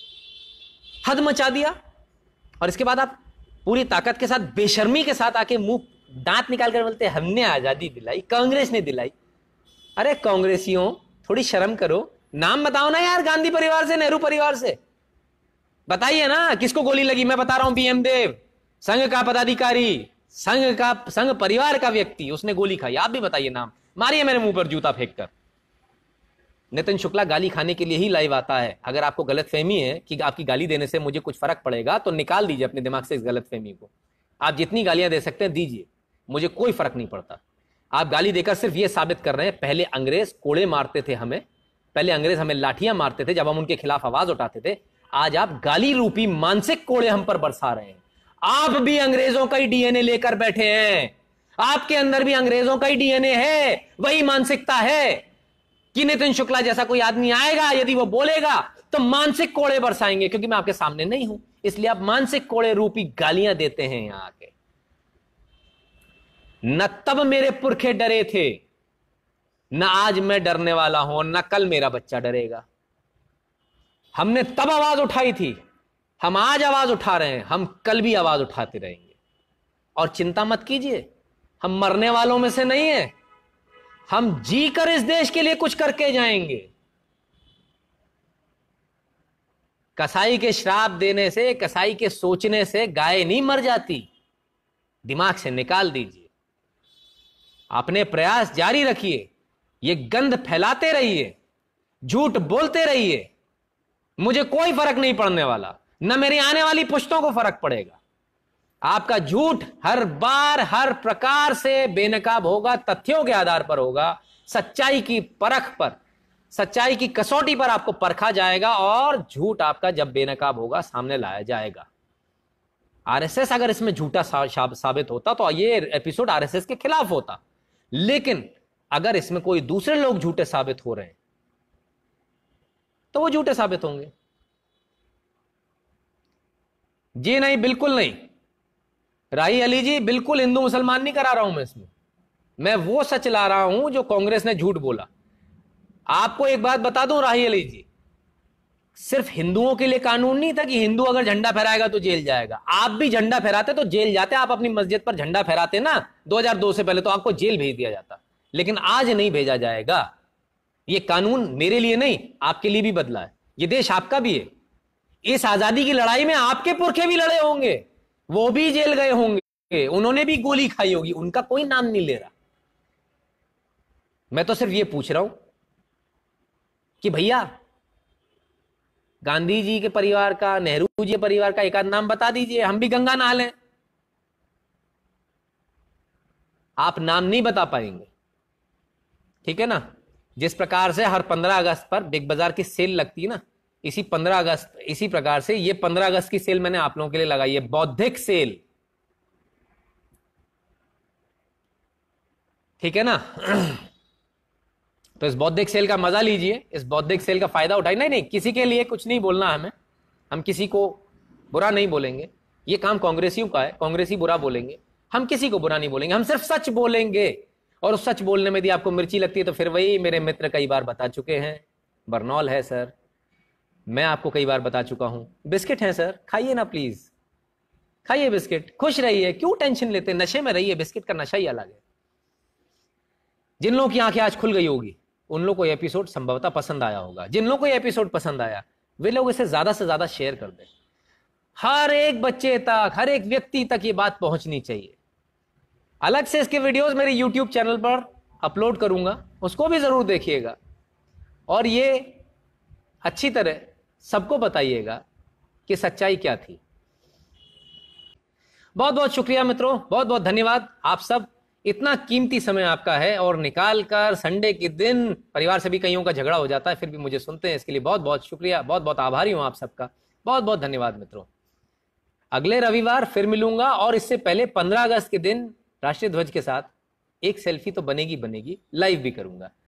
[SPEAKER 1] हद मचा दिया। और इसके बाद आप पूरी ताकत के साथ, बेशर्मी के साथ आके मुंह दांत निकाल कर बोलते हमने आजादी दिलाई, कांग्रेस ने दिलाई। अरे कांग्रेसियों, थोड़ी शर्म करो। नाम बताओ ना यार, गांधी परिवार से, नेहरू परिवार से बताइए ना किसको गोली लगी। मैं बता रहा हूं, बीएम देव, संघ का पदाधिकारी, संघ परिवार का व्यक्ति, उसने गोली खाई। आप भी बताइए नाम, मारिए मेरे मुंह पर जूता फेंक कर। नितिन शुक्ला गाली खाने के लिए ही लाइव आता है। अगर आपको गलतफहमी है कि आपकी गाली देने से मुझे कुछ फर्क पड़ेगा, तो निकाल दीजिए अपने दिमाग से इस गलतफहमी को। आप जितनी गालियां दे सकते हैं दीजिए, मुझे कोई फर्क नहीं पड़ता। आप गाली देकर सिर्फ यह साबित कर रहे हैं, पहले अंग्रेज कोड़े मारते थे हमें, पहले अंग्रेज हमें लाठियां मारते थे जब हम उनके खिलाफ आवाज उठाते थे। आज आप गाली रूपी मानसिक कोड़े हम पर बरसा रहे हैं। आप भी अंग्रेजों का ही डीएनए लेकर बैठे हैं, आपके अंदर भी अंग्रेजों का ही डीएनए है। वही मानसिकता है कि नितिन शुक्ला जैसा कोई आदमी आएगा, यदि वो बोलेगा तो मानसिक कोड़े बरसाएंगे। क्योंकि मैं आपके सामने नहीं हूं, इसलिए आप मानसिक कोड़े रूपी गालियां देते हैं यहां आके। न तब मेरे पुरखे डरे थे, न आज मैं डरने वाला हूं, न कल मेरा बच्चा डरेगा। हमने तब आवाज उठाई थी हम आज आवाज उठा रहे हैं, हम कल भी आवाज उठाते रहेंगे। और चिंता मत कीजिए, हम मरने वालों में से नहीं है, हम जी कर इस देश के लिए कुछ करके जाएंगे। कसाई के श्राप देने से, कसाई के सोचने से गाय नहीं मर जाती, दिमाग से निकाल दीजिए। अपने प्रयास जारी रखिए, ये गंध फैलाते रहिए, झूठ बोलते रहिए, मुझे कोई फर्क नहीं पड़ने वाला, न मेरी आने वाली पुश्तों को फर्क पड़ेगा। आपका झूठ हर बार हर प्रकार से बेनकाब होगा, तथ्यों के आधार पर होगा, सच्चाई की परख पर, सच्चाई की कसौटी पर आपको परखा जाएगा और झूठ आपका जब बेनकाब होगा सामने लाया जाएगा। आरएसएस अगर इसमें झूठा साबित होता तो ये एपिसोड आरएसएस के खिलाफ होता, लेकिन अगर इसमें कोई दूसरे लोग झूठे साबित हो रहे हैं तो वो झूठे साबित होंगे। जी नहीं, बिल्कुल नहीं राही अली जी, बिल्कुल हिंदू मुसलमान नहीं करा रहा हूं मैं इसमें, मैं वो सच ला रहा हूं जो कांग्रेस ने झूठ बोला। आपको एक बात बता दूं राही अली जी, सिर्फ हिंदुओं के लिए कानून नहीं था कि हिंदू अगर झंडा फहराएगा तो जेल जाएगा। आप भी झंडा फहराते तो जेल जाते, आप अपनी मस्जिद पर झंडा फहराते ना 2002 से पहले, तो आपको जेल भेज दिया जाता, लेकिन आज नहीं भेजा जाएगा। ये कानून मेरे लिए नहीं, आपके लिए भी बदला है, ये देश आपका भी है। इस आजादी की लड़ाई में आपके पुरखे भी लड़े होंगे, वो भी जेल गए होंगे, उन्होंने भी गोली खाई होगी, उनका कोई नाम नहीं ले रहा। मैं तो सिर्फ ये पूछ रहा हूं कि भैया गांधी जी के परिवार का, नेहरू जी के परिवार का एक आध नाम बता दीजिए, हम भी गंगा नहा लें। आप नाम नहीं बता पाएंगे, ठीक है ना। जिस प्रकार से हर 15 अगस्त पर बिग बाजार की सेल लगती है ना, इसी 15 अगस्त, इसी प्रकार से ये 15 अगस्त की सेल मैंने आप लोगों के लिए लगाई है, बौद्धिक सेल, ठीक है ना। तो इस बौद्धिक सेल का मजा लीजिए, इस बौद्धिक सेल का फायदा उठाइए। नहीं नहीं, किसी के लिए कुछ नहीं बोलना हमें, हम किसी को बुरा नहीं बोलेंगे, ये काम कांग्रेसियों का है, कांग्रेसी बुरा बोलेंगे, हम किसी को बुरा नहीं बोलेंगे, हम सिर्फ सच बोलेंगे। और उस सच बोलने में यदि आपको मिर्ची लगती है तो फिर वही मेरे मित्र कई बार बता चुके हैं, बर्नौल है सर, मैं आपको कई बार बता चुका हूं, बिस्किट है सर, खाइए ना प्लीज, खाइए बिस्किट, खुश रहिए, क्यों टेंशन लेते, नशे में रहिए, बिस्किट का नशा ही अलग है। जिन लोगों की आंखें आज खुल गई होगी उन लोगों को यह एपिसोड संभवतः पसंद आया होगा, जिन लोगों को यह एपिसोड पसंद आया वे लोग इसे ज्यादा से ज्यादा शेयर कर दें, हर एक बच्चे तक, हर एक व्यक्ति तक ये बात पहुंचनी चाहिए। अलग से इसके वीडियोस मेरे YouTube चैनल पर अपलोड करूंगा, उसको भी जरूर देखिएगा और ये अच्छी तरह सबको बताइएगा कि सच्चाई क्या थी। बहुत बहुत शुक्रिया मित्रों, बहुत बहुत धन्यवाद। आप सब, इतना कीमती समय आपका है और निकाल कर संडे के दिन, परिवार से भी कईयों का झगड़ा हो जाता है फिर भी मुझे सुनते हैं, इसके लिए बहुत बहुत शुक्रिया, बहुत बहुत आभारी हूं आप सबका, बहुत बहुत धन्यवाद मित्रों। अगले रविवार फिर मिलूंगा और इससे पहले 15 अगस्त के दिन राष्ट्रीय ध्वज के साथ एक सेल्फी तो बनेगी बनेगी, लाइव भी करूंगा।